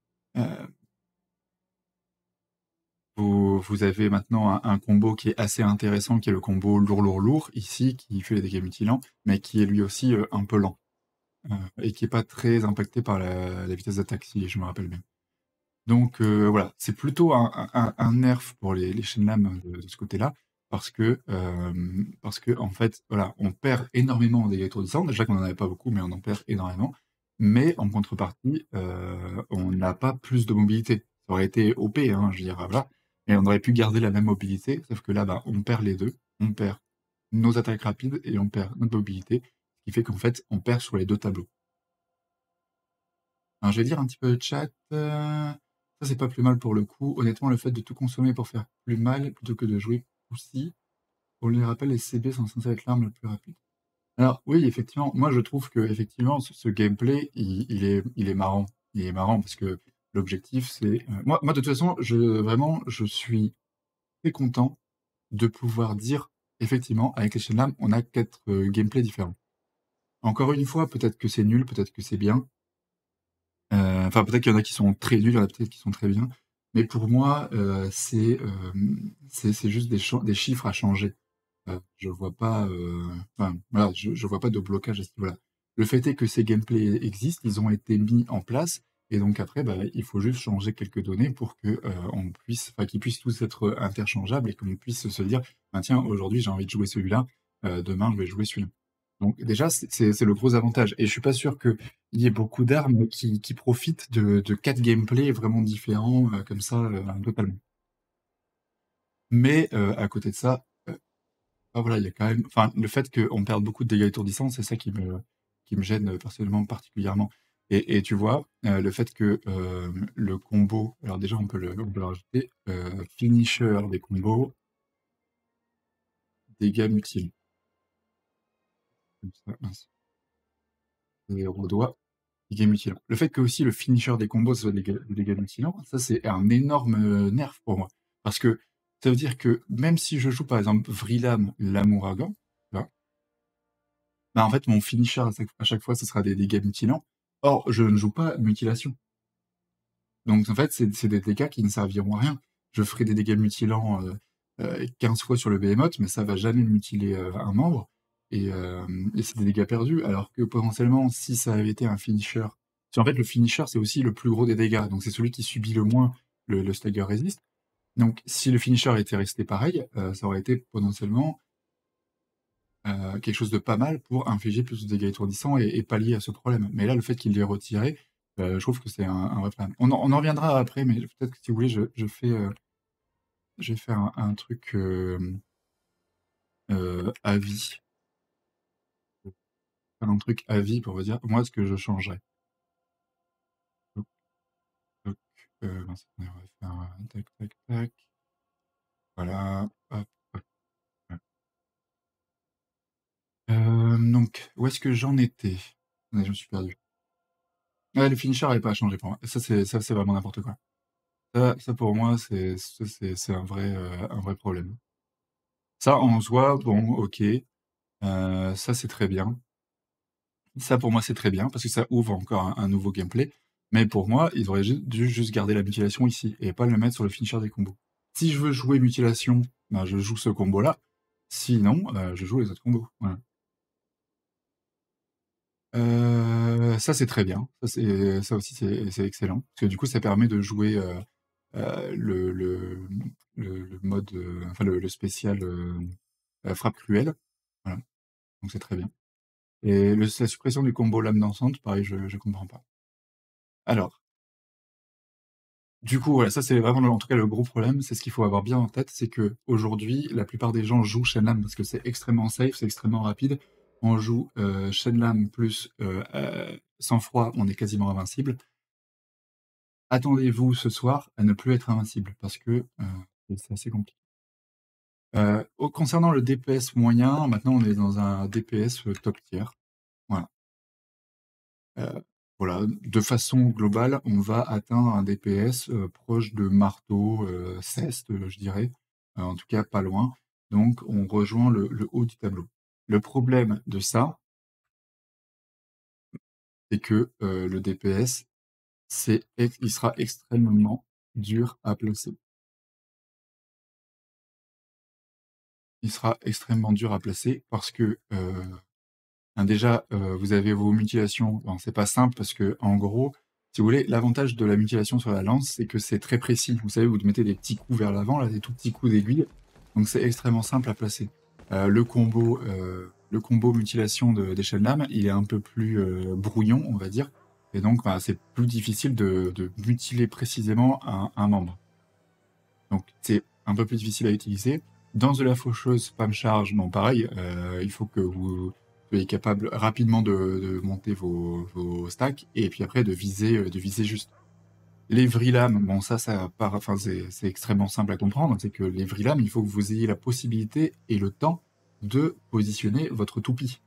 vous avez maintenant un combo qui est assez intéressant, qui est le combo lourd, ici, qui fait les dégâts mutilants, mais qui est lui aussi un peu lent. Et qui n'est pas très impacté par la vitesse d'attaque, si je me rappelle bien. Donc voilà, c'est plutôt un nerf pour les Shenlam de ce côté-là, parce que en fait, voilà, on perd énormément en dégâts étourdissants. Déjà qu'on n'en avait pas beaucoup, mais on en perd énormément. Mais en contrepartie, on n'a pas plus de mobilité. Ça aurait été OP, hein, je veux dire, voilà. Et on aurait pu garder la même mobilité, sauf que là, on perd les deux. On perd nos attaques rapides et on perd notre mobilité, ce qui fait qu'en fait, on perd sur les deux tableaux. Alors, je vais dire un petit peu de chat. Ça, c'est pas plus mal pour le coup. Honnêtement, le fait de tout consommer pour faire plus mal plutôt que de jouer aussi, on les rappelle, les CB sont censés être l'arme la plus rapide. Alors, oui, effectivement, moi je trouve que effectivement, ce gameplay, il est marrant. Il est marrant parce que l'objectif, c'est. Moi, de toute façon, je suis très content de pouvoir dire, effectivement, avec les Shenlam, on a 4 gameplays différents. Encore une fois, peut-être que c'est nul, peut-être que c'est bien. Enfin, peut-être qu'il y en a qui sont très nuls, il y en a peut-être qui sont très bien. Mais pour moi, c'est juste des chiffres à changer. Je vois pas, enfin, voilà, je vois pas de blocage à ce niveau-là. Le fait est que ces gameplays existent, ils ont été mis en place, et donc après, il faut juste changer quelques données pour que on puisse, enfin, qu'ils puissent tous être interchangeables et qu'on puisse se dire, ben tiens, aujourd'hui j'ai envie de jouer celui-là, demain je vais jouer celui-là. Donc déjà, c'est le gros avantage. Et je suis pas sûr qu'il y ait beaucoup d'armes qui profitent de 4 gameplays vraiment différents comme ça, totalement. Mais à côté de ça, voilà, il y a quand même, enfin, le fait qu'on perde beaucoup de dégâts étourdissants, c'est ça qui me gêne personnellement particulièrement. Et tu vois, le fait que le combo, alors déjà on peut le rajouter, finisher des combos, dégâts mutiles. Comme ça, mince. Et on doit dégâts mutilants. Le fait que aussi le finisher des combos soit des dégâts mutilants, ça c'est un énorme nerf pour moi. Parce que ça veut dire que même si je joue par exemple Vrilam l'Amouragan, là, en fait mon finisher à chaque fois ce sera des dégâts mutilants. Or, je ne joue pas mutilation. Donc en fait, c'est des dégâts qui ne serviront à rien. Je ferai des dégâts mutilants 15 fois sur le Behemoth, mais ça va jamais mutiler un membre. Et c'est des dégâts perdus. Alors que potentiellement, si ça avait été un finisher. Parce qu'en fait, le finisher, c'est aussi le plus gros des dégâts. Donc c'est celui qui subit le moins le stagger resist. Donc si le finisher était resté pareil, ça aurait été potentiellement quelque chose de pas mal pour infliger plus de dégâts étourdissants et pallier à ce problème. Mais là, le fait qu'il l'ait retiré, je trouve que c'est un vrai problème. On en reviendra après, mais peut-être que si vous voulez, je vais faire un truc avis. faire un truc à vie pour vous dire, moi, ce que je changerais. Hop, hop, mince, on va faire tac, tac, tac. Voilà, hop, hop, hop. Donc, où est-ce que j'en étais? Ouais, je me suis perdu. Ouais, le finisher n'avait pas changé pour moi. Ça, c'est vraiment n'importe quoi. Ça pour moi, c'est un vrai problème. Ça, en soi, bon, OK, ça, c'est très bien. Ça, pour moi, c'est très bien parce que ça ouvre encore un nouveau gameplay. Mais pour moi, ils auraient dû juste garder la mutilation ici et pas le mettre sur le finisher des combos. Si je veux jouer mutilation, ben, je joue ce combo-là. Sinon, je joue les autres combos. Voilà. Ça, c'est très bien. Ça aussi, c'est excellent. Parce que du coup, ça permet de jouer le mode, enfin le spécial frappe cruelle. Voilà. Donc c'est très bien. Et la suppression du combo lame dansante, pareil, je comprends pas. Alors, du coup, voilà, ça c'est vraiment, en tout cas, le gros problème. C'est ce qu'il faut avoir bien en tête, c'est que aujourd'hui, la plupart des gens jouent Shenlan parce que c'est extrêmement safe, c'est extrêmement rapide. On joue Shenlan plus sang-froid, on est quasiment invincible. Attendez-vous ce soir à ne plus être invincible parce que c'est assez compliqué. Concernant le DPS moyen, maintenant on est dans un DPS top tier. Voilà. Voilà, de façon globale, on va atteindre un DPS proche de marteau, ceste, je dirais. En tout cas, pas loin. Donc, on rejoint le haut du tableau. Le problème de ça, c'est que le DPS, il sera extrêmement dur à placer. Il sera extrêmement dur à placer parce que déjà, vous avez vos mutilations. Bon, c'est pas simple parce que, en gros, si vous voulez, l'avantage de la mutilation sur la lance, c'est que c'est très précis. Vous savez, vous mettez des petits coups vers l'avant, là, des tout petits coups d'aiguille. Donc c'est extrêmement simple à placer. Le combo mutilation des chaînes lames, il est un peu plus brouillon, on va dire. Et donc, bah, c'est plus difficile de mutiler précisément un membre. Donc c'est un peu plus difficile à utiliser. Dans de la faucheuse spam charge, non pareil, il faut que vous soyez capable rapidement de monter vos stacks et puis après de viser juste. Les vrilames, bon enfin c'est extrêmement simple à comprendre, c'est que les vrilames, il faut que vous ayez la possibilité et le temps de positionner votre toupie.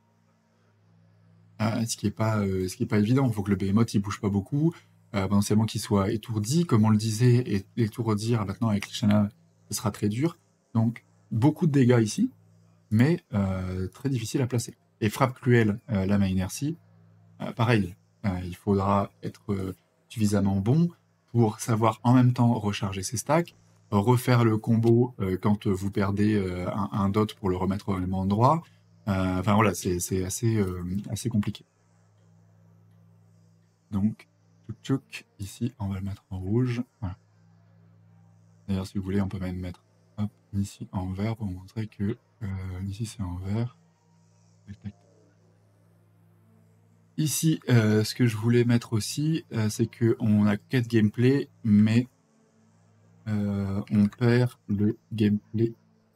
Ce qui est pas évident. Il faut que le behemoth il bouge pas beaucoup, potentiellement qu'il soit étourdi, comme on le disait, et l'étourdir maintenant avec les chaînes, ce sera très dur. Donc beaucoup de dégâts ici, mais très difficile à placer. Et frappe cruelle, lame à inertie, pareil, il faudra être suffisamment bon pour savoir en même temps recharger ses stacks, refaire le combo quand vous perdez un dot pour le remettre au même endroit. Enfin voilà, c'est assez compliqué. Donc, tchouk tchouk, ici on va le mettre en rouge. Voilà. D'ailleurs, si vous voulez, on peut même mettre hop, ici en vert pour montrer que ici c'est en vert. Tac, tac. Ici, ce que je voulais mettre aussi, c'est qu'on a 4 gameplays, mais on perd le gameplay.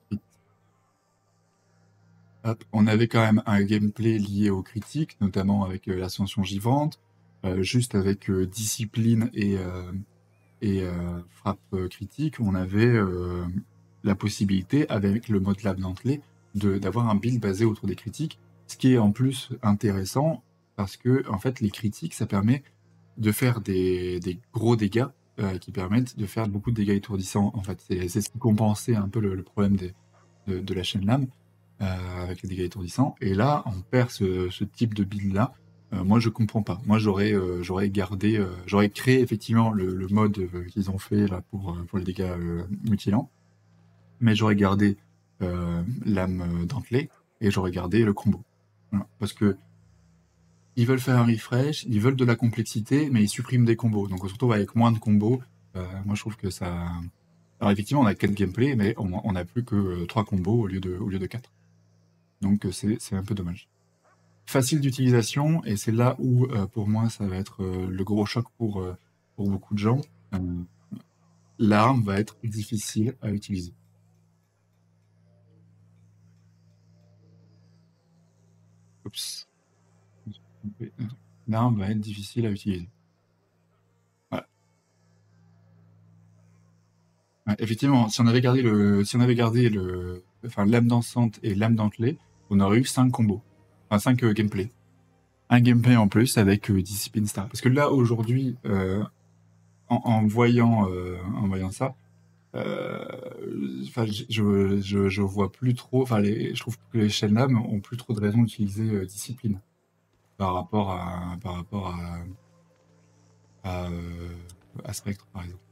Hop, on avait quand même un gameplay lié aux critiques, notamment avec l'ascension givante, juste avec discipline et frappe critique, on avait la possibilité, avec le mode lab dentelé, d'avoir un build basé autour des critiques, ce qui est en plus intéressant parce que en fait les critiques ça permet de faire des gros dégâts qui permettent de faire beaucoup de dégâts étourdissants. En fait, c'est ce qui compensait un peu le problème de la chaîne lame avec les dégâts étourdissants. Et là, on perd ce type de build là. Moi, je comprends pas. Moi, j'aurais gardé, j'aurais créé effectivement le mode qu'ils ont fait là pour les dégâts mutilants, mais j'aurais gardé l'âme dentelée et j'aurais gardé le combo. Voilà. Parce que ils veulent faire un refresh, ils veulent de la complexité, mais ils suppriment des combos. Donc on se retrouve avec moins de combos. Moi, je trouve que ça. Alors effectivement, on a 4 gameplays, mais on a plus que 3 combos au lieu de 4. Donc c'est un peu dommage. Facile d'utilisation, et c'est là où, pour moi, ça va être le gros choc pour beaucoup de gens. Euh, L'arme va être difficile à utiliser. Oups. L'arme va être difficile à utiliser. Voilà. Ouais, effectivement, si on avait gardé enfin, l'âme dansante et l'âme dentelée, on aurait eu 5 combos. Enfin, 5 gameplays. Un gameplay en plus avec Discipline Star. Parce que là, aujourd'hui, en voyant ça, enfin, je vois plus trop. Enfin, je trouve que les chaînes l'âme ont plus trop de raisons d'utiliser Discipline par rapport à Spectre, par exemple.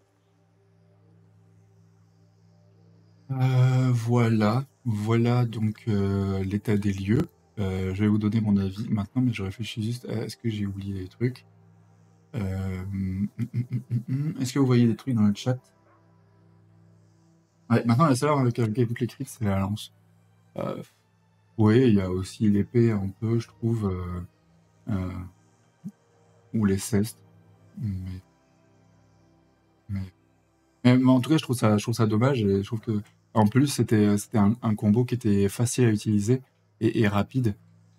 Voilà donc l'état des lieux. Je vais vous donner mon avis maintenant, mais je réfléchis juste à est-ce que j'ai oublié des trucs. Est-ce que vous voyez des trucs dans le chat? Ouais, maintenant, la seule arme avec laquelle vous l'écrire, c'est la lance. Oui, il y a aussi l'épée un peu, je trouve, euh, ou les cestes. Mais, mais- mais en tout cas, je trouve ça dommage. Et je trouve que, en plus, c'était un combo qui était facile à utiliser et rapide.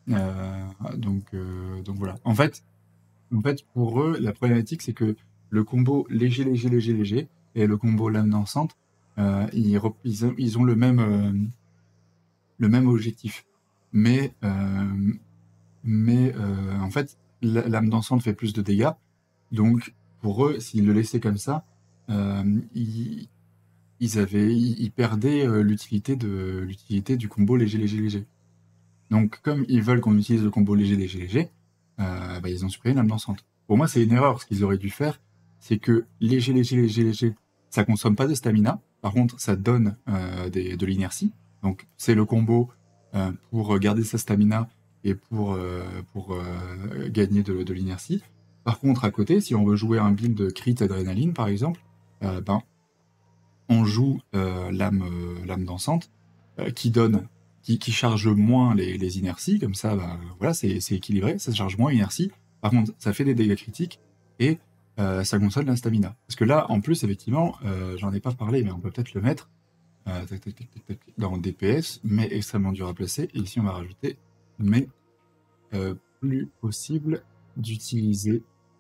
Donc voilà. En fait, pour eux, la problématique, c'est que le combo léger, léger, léger, léger et le combo lame dansante, ils ont le même objectif. Mais, en fait, l'âme dansante fait plus de dégâts. Donc, pour eux, s'ils le laissaient comme ça, ils, ils perdaient l'utilité du combo léger, léger, léger. Donc, comme ils veulent qu'on utilise le combo léger, léger, léger, bah, ils ont supprimé l'âme dansante. Pour moi, c'est une erreur. Ce qu'ils auraient dû faire, c'est que léger, léger, léger, léger, ça consomme pas de stamina. Par contre, ça donne de l'inertie. Donc, c'est le combo pour garder sa stamina et pour gagner de l'inertie. Par contre, à côté, si on veut jouer un build crit adrénaline, par exemple, ben, on joue l'âme dansante qui donne, qui charge moins les inerties, comme ça, bah, voilà, c'est équilibré, ça charge moins l'inertie. Par contre, ça fait des dégâts critiques et ça consomme la stamina. Parce que là, en plus, effectivement, j'en ai pas parlé, mais on peut peut-être le mettre tac, tac, tac, tac, tac, dans DPS, mais extrêmement dur à placer. Et ici, on va rajouter, mais plus possible d'utiliser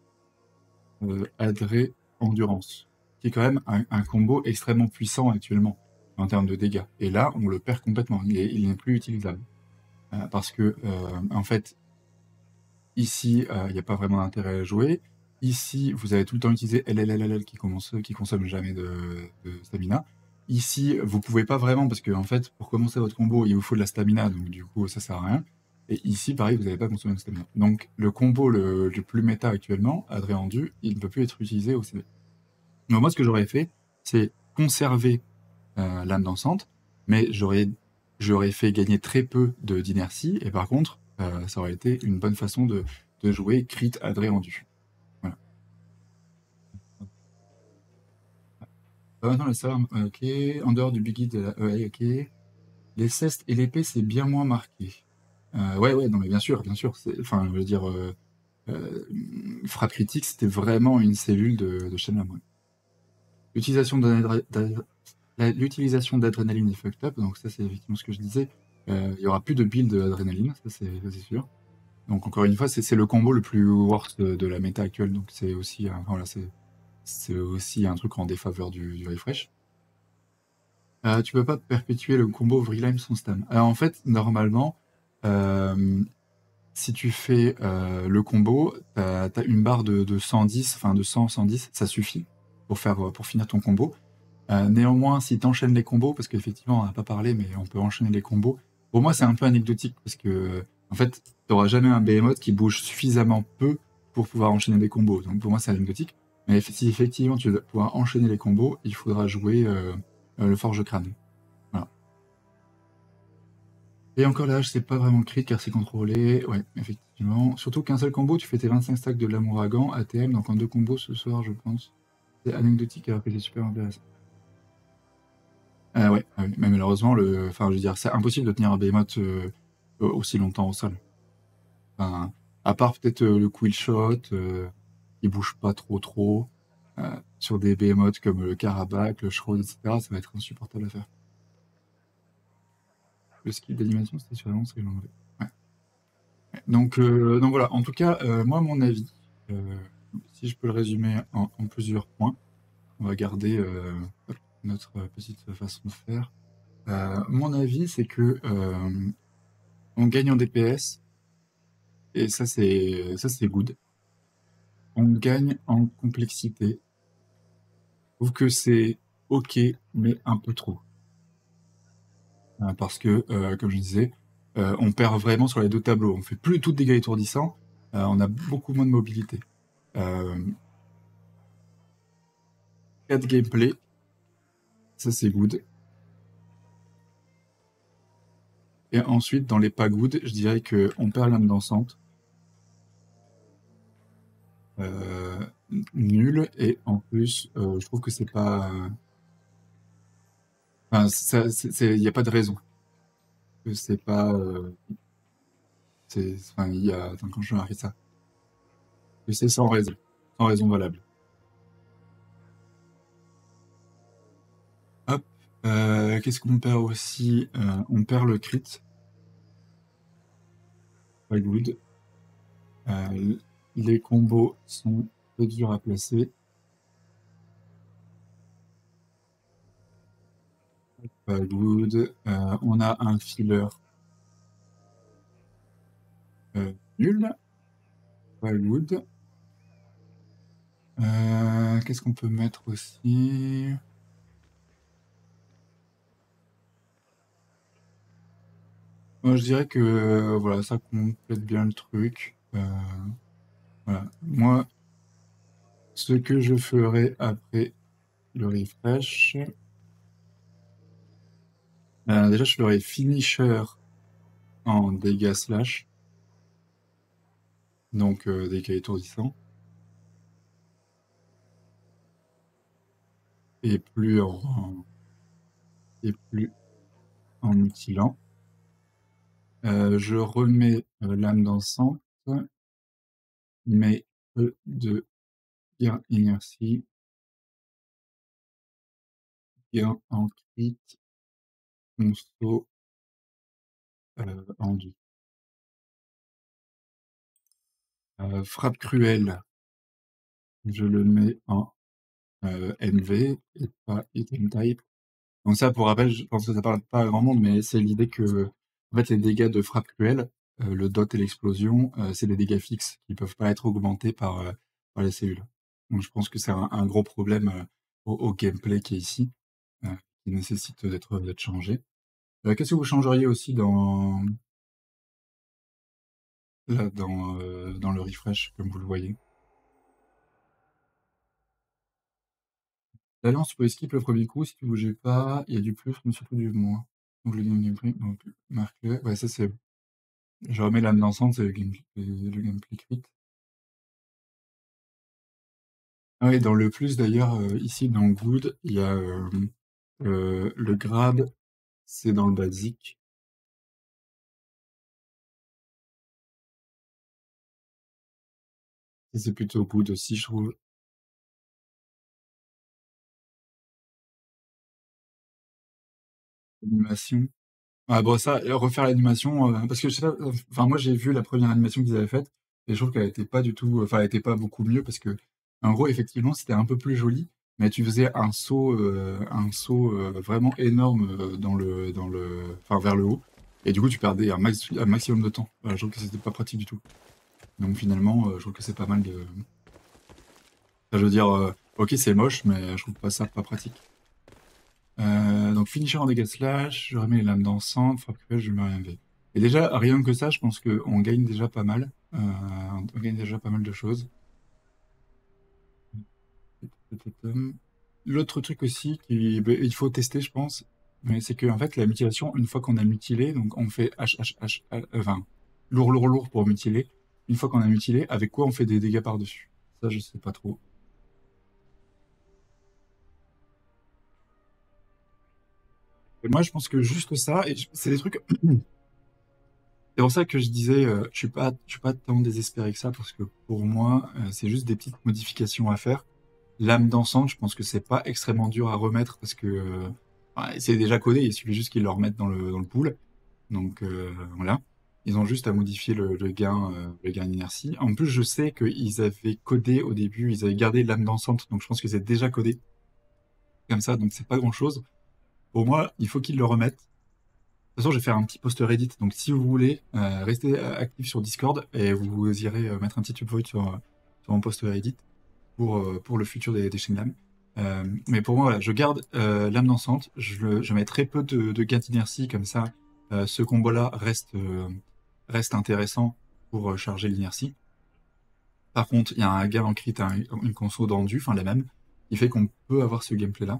Adré Endurance, qui est quand même un combo extrêmement puissant actuellement en termes de dégâts. Et là, on le perd complètement. Il n'est plus utilisable. Parce que, en fait, ici, il n'y a pas vraiment d'intérêt à jouer. Ici, vous allez tout le temps utiliser LLLL qui consomme jamais de stamina. Ici, vous pouvez pas vraiment parce que en fait, pour commencer votre combo, il vous faut de la stamina, donc du coup, ça sert à rien. Et ici, pareil, vous n'avez pas consommé de stamina. Donc, le combo le plus méta actuellement, Adréandu, il ne peut plus être utilisé au CD. Donc, moi, ce que j'aurais fait, c'est conserver l'âme dansante, mais j'aurais fait gagner très peu d'inertie, et par contre, ça aurait été une bonne façon de jouer crit adré rendu. Voilà. Maintenant, les armes, ok. En dehors du biggie de la EA, ok. Les cestes et l'épée, c'est bien moins marqué. Ouais, ouais, non, mais bien sûr, bien sûr. Enfin, je veux dire, euh, frappe critique, c'était vraiment une cellule de Shenmue. Ouais. L'utilisation l'utilisation d'adrénaline est fucked up, donc ça c'est effectivement ce que je disais. Il y aura plus de build d'adrénaline, ça c'est sûr. Donc encore une fois, c'est le combo le plus worst de la méta actuelle, donc c'est aussi, voilà, c'est aussi un truc en défaveur du refresh. Tu peux pas perpétuer le combo Vreelime sans stun. Alors en fait, normalement, euh, si tu fais le combo, t'as une barre de 110, enfin de 100, 110, ça suffit pour finir ton combo. Néanmoins, si tu enchaînes les combos, parce qu'effectivement, on n'a pas parlé, mais on peut enchaîner les combos. Pour moi, c'est un peu anecdotique, parce que, en fait, tu n'auras jamais un behemoth qui bouge suffisamment peu pour pouvoir enchaîner des combos. Donc pour moi, c'est anecdotique. Mais si effectivement tu veux pouvoir enchaîner les combos, il faudra jouer le forge-crâne. Voilà. Et encore là, je sais pas vraiment crit car c'est contrôlé. Ouais, effectivement. Surtout qu'un seul combo, tu fais tes 25 stacks de l'amouragan, ATM, donc en 2 combos ce soir, je pense. C'est anecdotique alors que c'est super intéressant. Ouais, ah oui, mais malheureusement, enfin, je veux dire, c'est impossible de tenir un behemoth aussi longtemps au sol. Enfin, à part peut-être le quill shot, il bouge pas trop trop. Sur des behemoths comme le Karabakh, le Shroud, etc., ça va être insupportable à faire. Le skill d'animation, c'était sur l'avance et l'enlever. Ouais. donc voilà, en tout cas, moi, mon avis, si je peux le résumer en plusieurs points, on va garder hop, notre petite façon de faire. Mon avis, c'est que on gagne en DPS, et ça, c'est good. On gagne en complexité. Je trouve que c'est ok, mais un peu trop. Parce que, comme je disais, on perd vraiment sur les deux tableaux. On fait plus tout de dégâts étourdissants, on a beaucoup moins de mobilité. 4 gameplay, ça c'est good. Et ensuite, dans les pas good, je dirais qu'on perd l'âme dansante. Nul, et en plus, je trouve que c'est pas. Enfin, il n'y a pas de raison. Que c'est pas. Enfin, il y a. Attends, quand je m'arrête ça. Que c'est sans raison. Sans raison valable. Hop. Qu'est-ce qu'on perd aussi? On perd le crit. Pas good. Les combos sont peu durs à placer. Pas good. On a un filler nul. Pas good. Qu'est-ce qu'on peut mettre aussi? Moi, je dirais que voilà, ça complète bien le truc. Voilà. Moi, ce que je ferai après le refresh, déjà, je ferai finisher en dégâts slash, donc dégâts étourdissants, et plus en mutilant. Je remets l'âme dansante, mais peu de gain inertie, gain en crit, conso, enduit. Frappe cruelle, je le mets en NV et pas item type. Donc ça, pour rappel, je pense que ça parle pas à grand monde, mais c'est l'idée que en fait, les dégâts de frappe cruelle, le dot et l'explosion, c'est des dégâts fixes qui peuvent pas être augmentés par les cellules. Donc je pense que c'est un gros problème au gameplay qui est ici, qui nécessite d'être changé. Qu'est-ce que vous changeriez aussi dans le refresh, comme vous le voyez? La lance, tu peux skip le premier coup si tu bougeais pas, il y a du plus, mais surtout du moins. Donc le gameplay, donc marque-le. Ouais, ça c'est. Je remets l'âme dansante, c'est le gameplay crit. Ah oui, dans le plus d'ailleurs, ici dans Good, il y a le grab, c'est dans le basique. Ça, c'est plutôt good aussi, je trouve. Animation. Ah bon, ça, refaire l'animation, parce que je sais pas, enfin moi j'ai vu la première animation qu'ils avaient faite, et je trouve qu'elle était pas du tout, enfin elle était pas beaucoup mieux, parce que en gros effectivement c'était un peu plus joli, mais tu faisais un saut vraiment énorme enfin vers le haut, et du coup tu perdais un maximum de temps. Voilà, je trouve que c'était pas pratique du tout. Donc finalement, je trouve que c'est pas mal de. Enfin, je veux dire, ok c'est moche, mais je trouve pas ça pas pratique. Donc finisher en dégâts slash, je remets les lames dansantes, frappe cruelle, je mets un MV. Et déjà, rien que ça, je pense qu'on gagne déjà pas mal. On gagne déjà pas mal de choses. L'autre truc aussi, il faut tester, je pense, mais c'est que en fait, la mutilation, une fois qu'on a mutilé, donc on fait enfin, lourd, lourd, lourd pour mutiler. Une fois qu'on a mutilé, avec quoi on fait des dégâts par-dessus? Ça, je sais pas trop. Et moi, je pense que juste ça, et c'est des trucs. C'est pour ça que je disais, je suis pas tant désespéré que ça, parce que pour moi, c'est juste des petites modifications à faire. L'âme dansante, je pense que c'est pas extrêmement dur à remettre, parce que c'est déjà codé, il suffit juste qu'ils le remettent dans le pool. Donc voilà. Ils ont juste à modifier le gain d'inertie. En plus, je sais qu'ils avaient codé au début, ils avaient gardé l'âme dansante, donc je pense que c'est déjà codé comme ça, donc c'est pas grand-chose. Pour moi, il faut qu'ils le remettent. De toute façon, je vais faire un petit post Reddit, donc si vous voulez, restez actif sur Discord et vous irez mettre un petit upvote sur mon post Reddit pour le futur des Shenlame. Mais pour moi, voilà, je garde l'âme dansante, je mets très peu de gain d'inertie, comme ça, ce combo-là reste intéressant pour charger l'inertie. Par contre, il y a un gain en crit, une conso d'endu, enfin la même, qui fait qu'on peut avoir ce gameplay-là.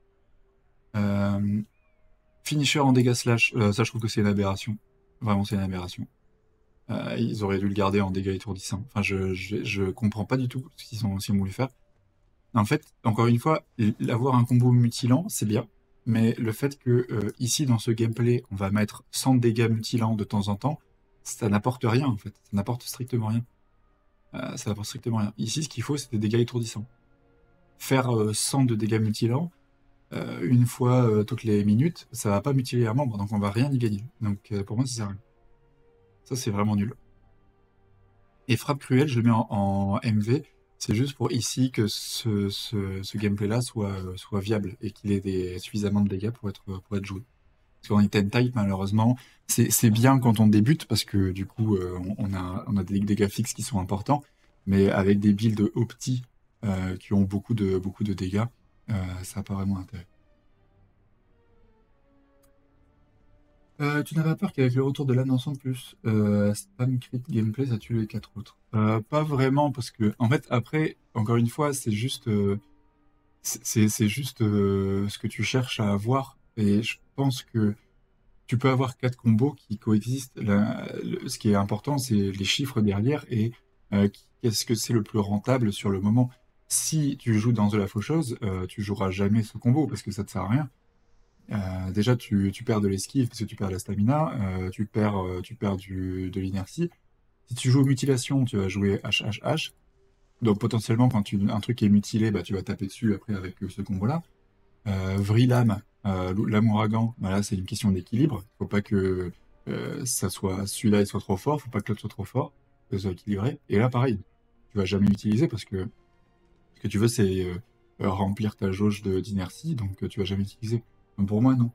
Finisher en dégâts slash, ça je trouve que c'est une aberration. Vraiment, c'est une aberration. Ils auraient dû le garder en dégâts étourdissants. Enfin, je comprends pas du tout ce qu'ils ont voulu faire. En fait, encore une fois, avoir un combo mutilant, c'est bien. Mais le fait que ici, dans ce gameplay, on va mettre 100 dégâts mutilants de temps en temps, ça n'apporte rien, en fait. Ça n'apporte strictement rien. Ça n'apporte strictement rien. Ici, ce qu'il faut, c'est des dégâts étourdissants. Faire 100 de dégâts mutilants, une fois toutes les minutes, ça va pas mutiler un membre, donc on va rien y gagner. Donc pour moi, ça sert à rien. Ça, c'est vraiment nul. Et frappe cruelle, je le mets en MV, c'est juste pour ici que ce gameplay-là soit viable et qu'il ait suffisamment de dégâts pour être joué. Parce qu'en item type, malheureusement, c'est bien quand on débute parce que du coup, on a des dégâts fixes qui sont importants, mais avec des builds opti qui ont beaucoup de dégâts, ça n'a pas vraiment intérêt. Tu n'as pas peur qu'avec le retour de l'âme dansante plus spam crit gameplay, ça tue les 4 autres? Pas vraiment, parce que, en fait, après, encore une fois, c'est juste, c'est juste ce que tu cherches à avoir. Et je pense que tu peux avoir 4 combos qui coexistent. Ce qui est important, c'est les chiffres derrière et qu'est-ce que c'est le plus rentable sur le moment. Si tu joues dans de la faucheuse, tu joueras jamais ce combo parce que ça te sert à rien. Déjà, tu perds de l'esquive parce que tu perds de la stamina, tu perds de l'inertie. Si tu joues mutilation, tu vas jouer HHH. Donc potentiellement, quand un truc est mutilé, bah, tu vas taper dessus après avec ce combo-là. Vrilame, lame ouragan, bah là c'est une question d'équilibre. Faut pas que ça soit celui-là il soit trop fort, faut pas que l'autre soit trop fort, que ce soit équilibré. Et là pareil, tu vas jamais l'utiliser parce que ce que tu veux c'est remplir ta jauge d'inertie, donc tu vas jamais l'utiliser. Donc pour moi non.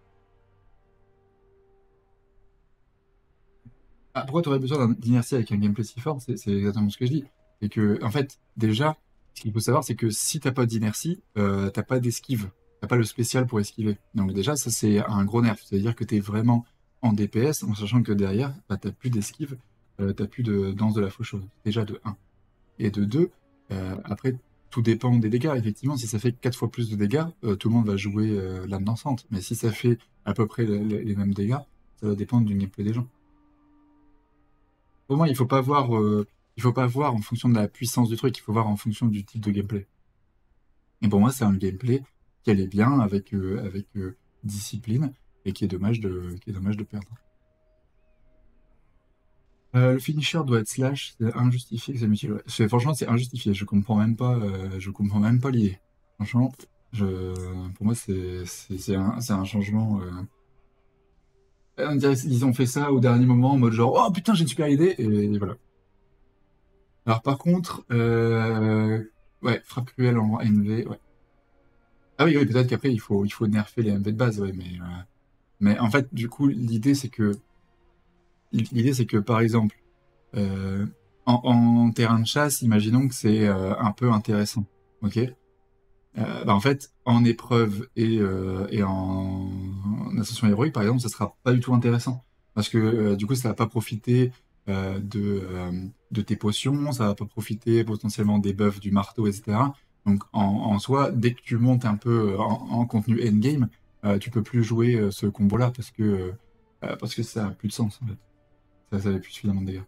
Ah, pourquoi tu aurais besoin d'inertie avec un gameplay si fort? C'est exactement ce que je dis. C'est que, en fait, déjà, ce qu'il faut savoir, c'est que si t'as pas d'inertie, t'as pas d'esquive. T'as pas le spécial pour esquiver. Donc déjà, ça c'est un gros nerf. C'est-à-dire que t'es vraiment en DPS, en sachant que derrière, bah, t'as plus d'esquive, t'as plus de danse de la faucheuse. Déjà de un. Et de 2, après, tout dépend des dégâts. Effectivement, si ça fait 4 fois plus de dégâts, tout le monde va jouer l'âme dansante. Mais si ça fait à peu près les mêmes dégâts, ça va dépendre du gameplay des gens. Pour moi, il faut pas voir en fonction de la puissance du truc, il faut voir en fonction du type de gameplay. Et pour moi, c'est un gameplay qui allait bien avec discipline et qui est dommage de perdre. Le finisher doit être slash, c'est injustifié que ça mutile. Ouais. Franchement, c'est injustifié. Je comprends même pas l'idée. Franchement, pour moi, c'est un changement. On dirait qu'ils ont fait ça au dernier moment en mode genre, oh putain, j'ai une super idée, et voilà. Alors par contre, ouais, frappe cruelle en MV, ouais. Ah oui, oui, peut-être qu'après il faut nerfer les MV de base, ouais, mais en fait, du coup, l'idée c'est que par exemple, euh, en terrain de chasse, imaginons que c'est un peu intéressant, ok? Bah, en fait, en épreuve et en ascension héroïque, par exemple, ça sera pas du tout intéressant. Parce que du coup, ça va pas profiter de tes potions, ça va pas profiter potentiellement des buffs du marteau, etc. Donc en soi, dès que tu montes un peu en contenu endgame, tu peux plus jouer ce combo-là parce que ça a plus de sens en fait. Ça avait plus suffisamment de dégâts.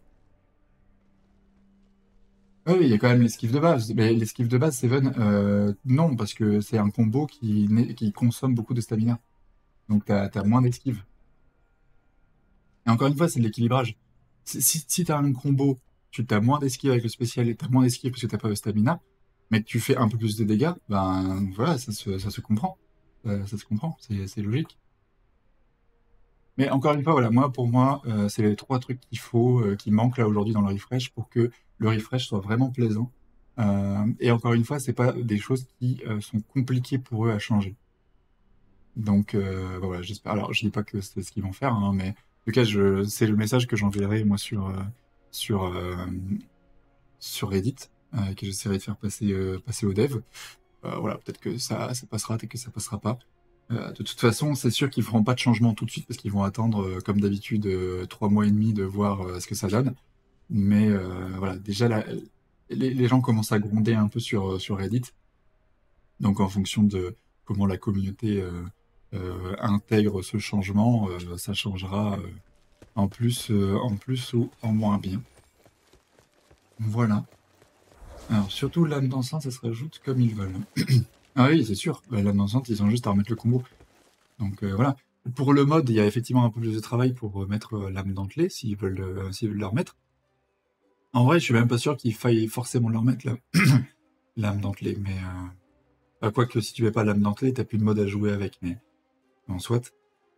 Oui, il y a quand même l'esquive de base. Mais l'esquive de base, Seven, non, parce que c'est un combo qui consomme beaucoup de stamina. Donc t'as moins d'esquive. Et encore une fois, c'est de l'équilibrage. Si t'as un combo, tu as moins d'esquive avec le spécial et t'as moins d'esquive parce que t'as pas de stamina, mais que tu fais un peu plus de dégâts, ben voilà, ça se comprend. Ça se comprend, c'est logique. Mais encore une fois, voilà, moi, pour moi, c'est les 3 trucs qu'il faut, qui manquent là aujourd'hui dans le refresh pour que le refresh soit vraiment plaisant. Et encore une fois, c'est pas des choses qui sont compliquées pour eux à changer. Donc bah, voilà, j'espère. Alors, je dis pas que c'est ce qu'ils vont faire, hein, mais en tout cas, c'est le message que j'enverrai moi sur, sur Reddit, que j'essaierai de faire passer aux devs. Voilà, peut-être que ça passera, peut-être que ça passera pas. De toute façon, c'est sûr qu'ils feront pas de changement tout de suite parce qu'ils vont attendre, comme d'habitude, 3 mois et demi de voir ce que ça donne. Mais voilà, déjà là, les gens commencent à gronder un peu sur Reddit. Donc en fonction de comment la communauté intègre ce changement, ça changera en plus ou en moins bien. Voilà. Alors surtout l'âme dansante, ça se rajoute comme ils veulent. Ah oui, c'est sûr. L'âme dansante, ils ont juste à remettre le combo. Donc voilà. Pour le mode, il y a effectivement un peu plus de travail pour mettre l'âme dentelée, s'ils veulent la remettre. En vrai, je suis même pas sûr qu'il faille forcément la remettre, l'âme dentelée. Mais quoique, si tu mets pas l'âme dentelée, t'as plus de mode à jouer avec. Mais en soit.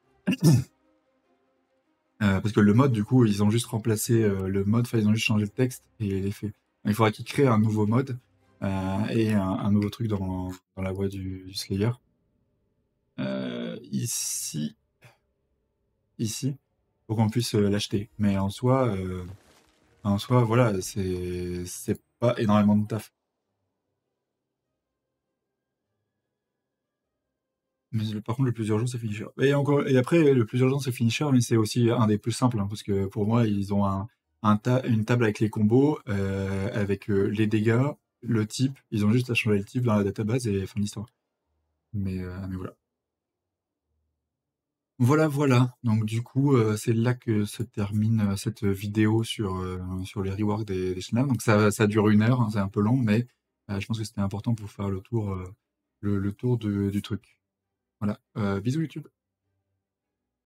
Parce que le mode, du coup, ils ont juste remplacé le mode, enfin, ils ont juste changé le texte et l'effet. Il faudra qu'ils créent un nouveau mode et un nouveau truc dans la voie du Slayer. Ici, ici, pour qu'on puisse l'acheter. Mais en soi, voilà, c'est pas énormément de taf. Mais par contre, le plus urgent, c'est Finisher. Et après, le plus urgent, c'est Finisher, mais c'est aussi un des plus simples, hein, parce que pour moi, ils ont une table avec les combos, avec les dégâts, le type. Ils ont juste à changer le type dans la database et fin de l'histoire. Mais voilà. Voilà, voilà. Donc du coup, c'est là que se termine cette vidéo sur les reworks des Shenlong. Donc ça dure 1 heure, hein, c'est un peu long, mais je pense que c'était important pour faire le tour du truc. Voilà. Bisous YouTube.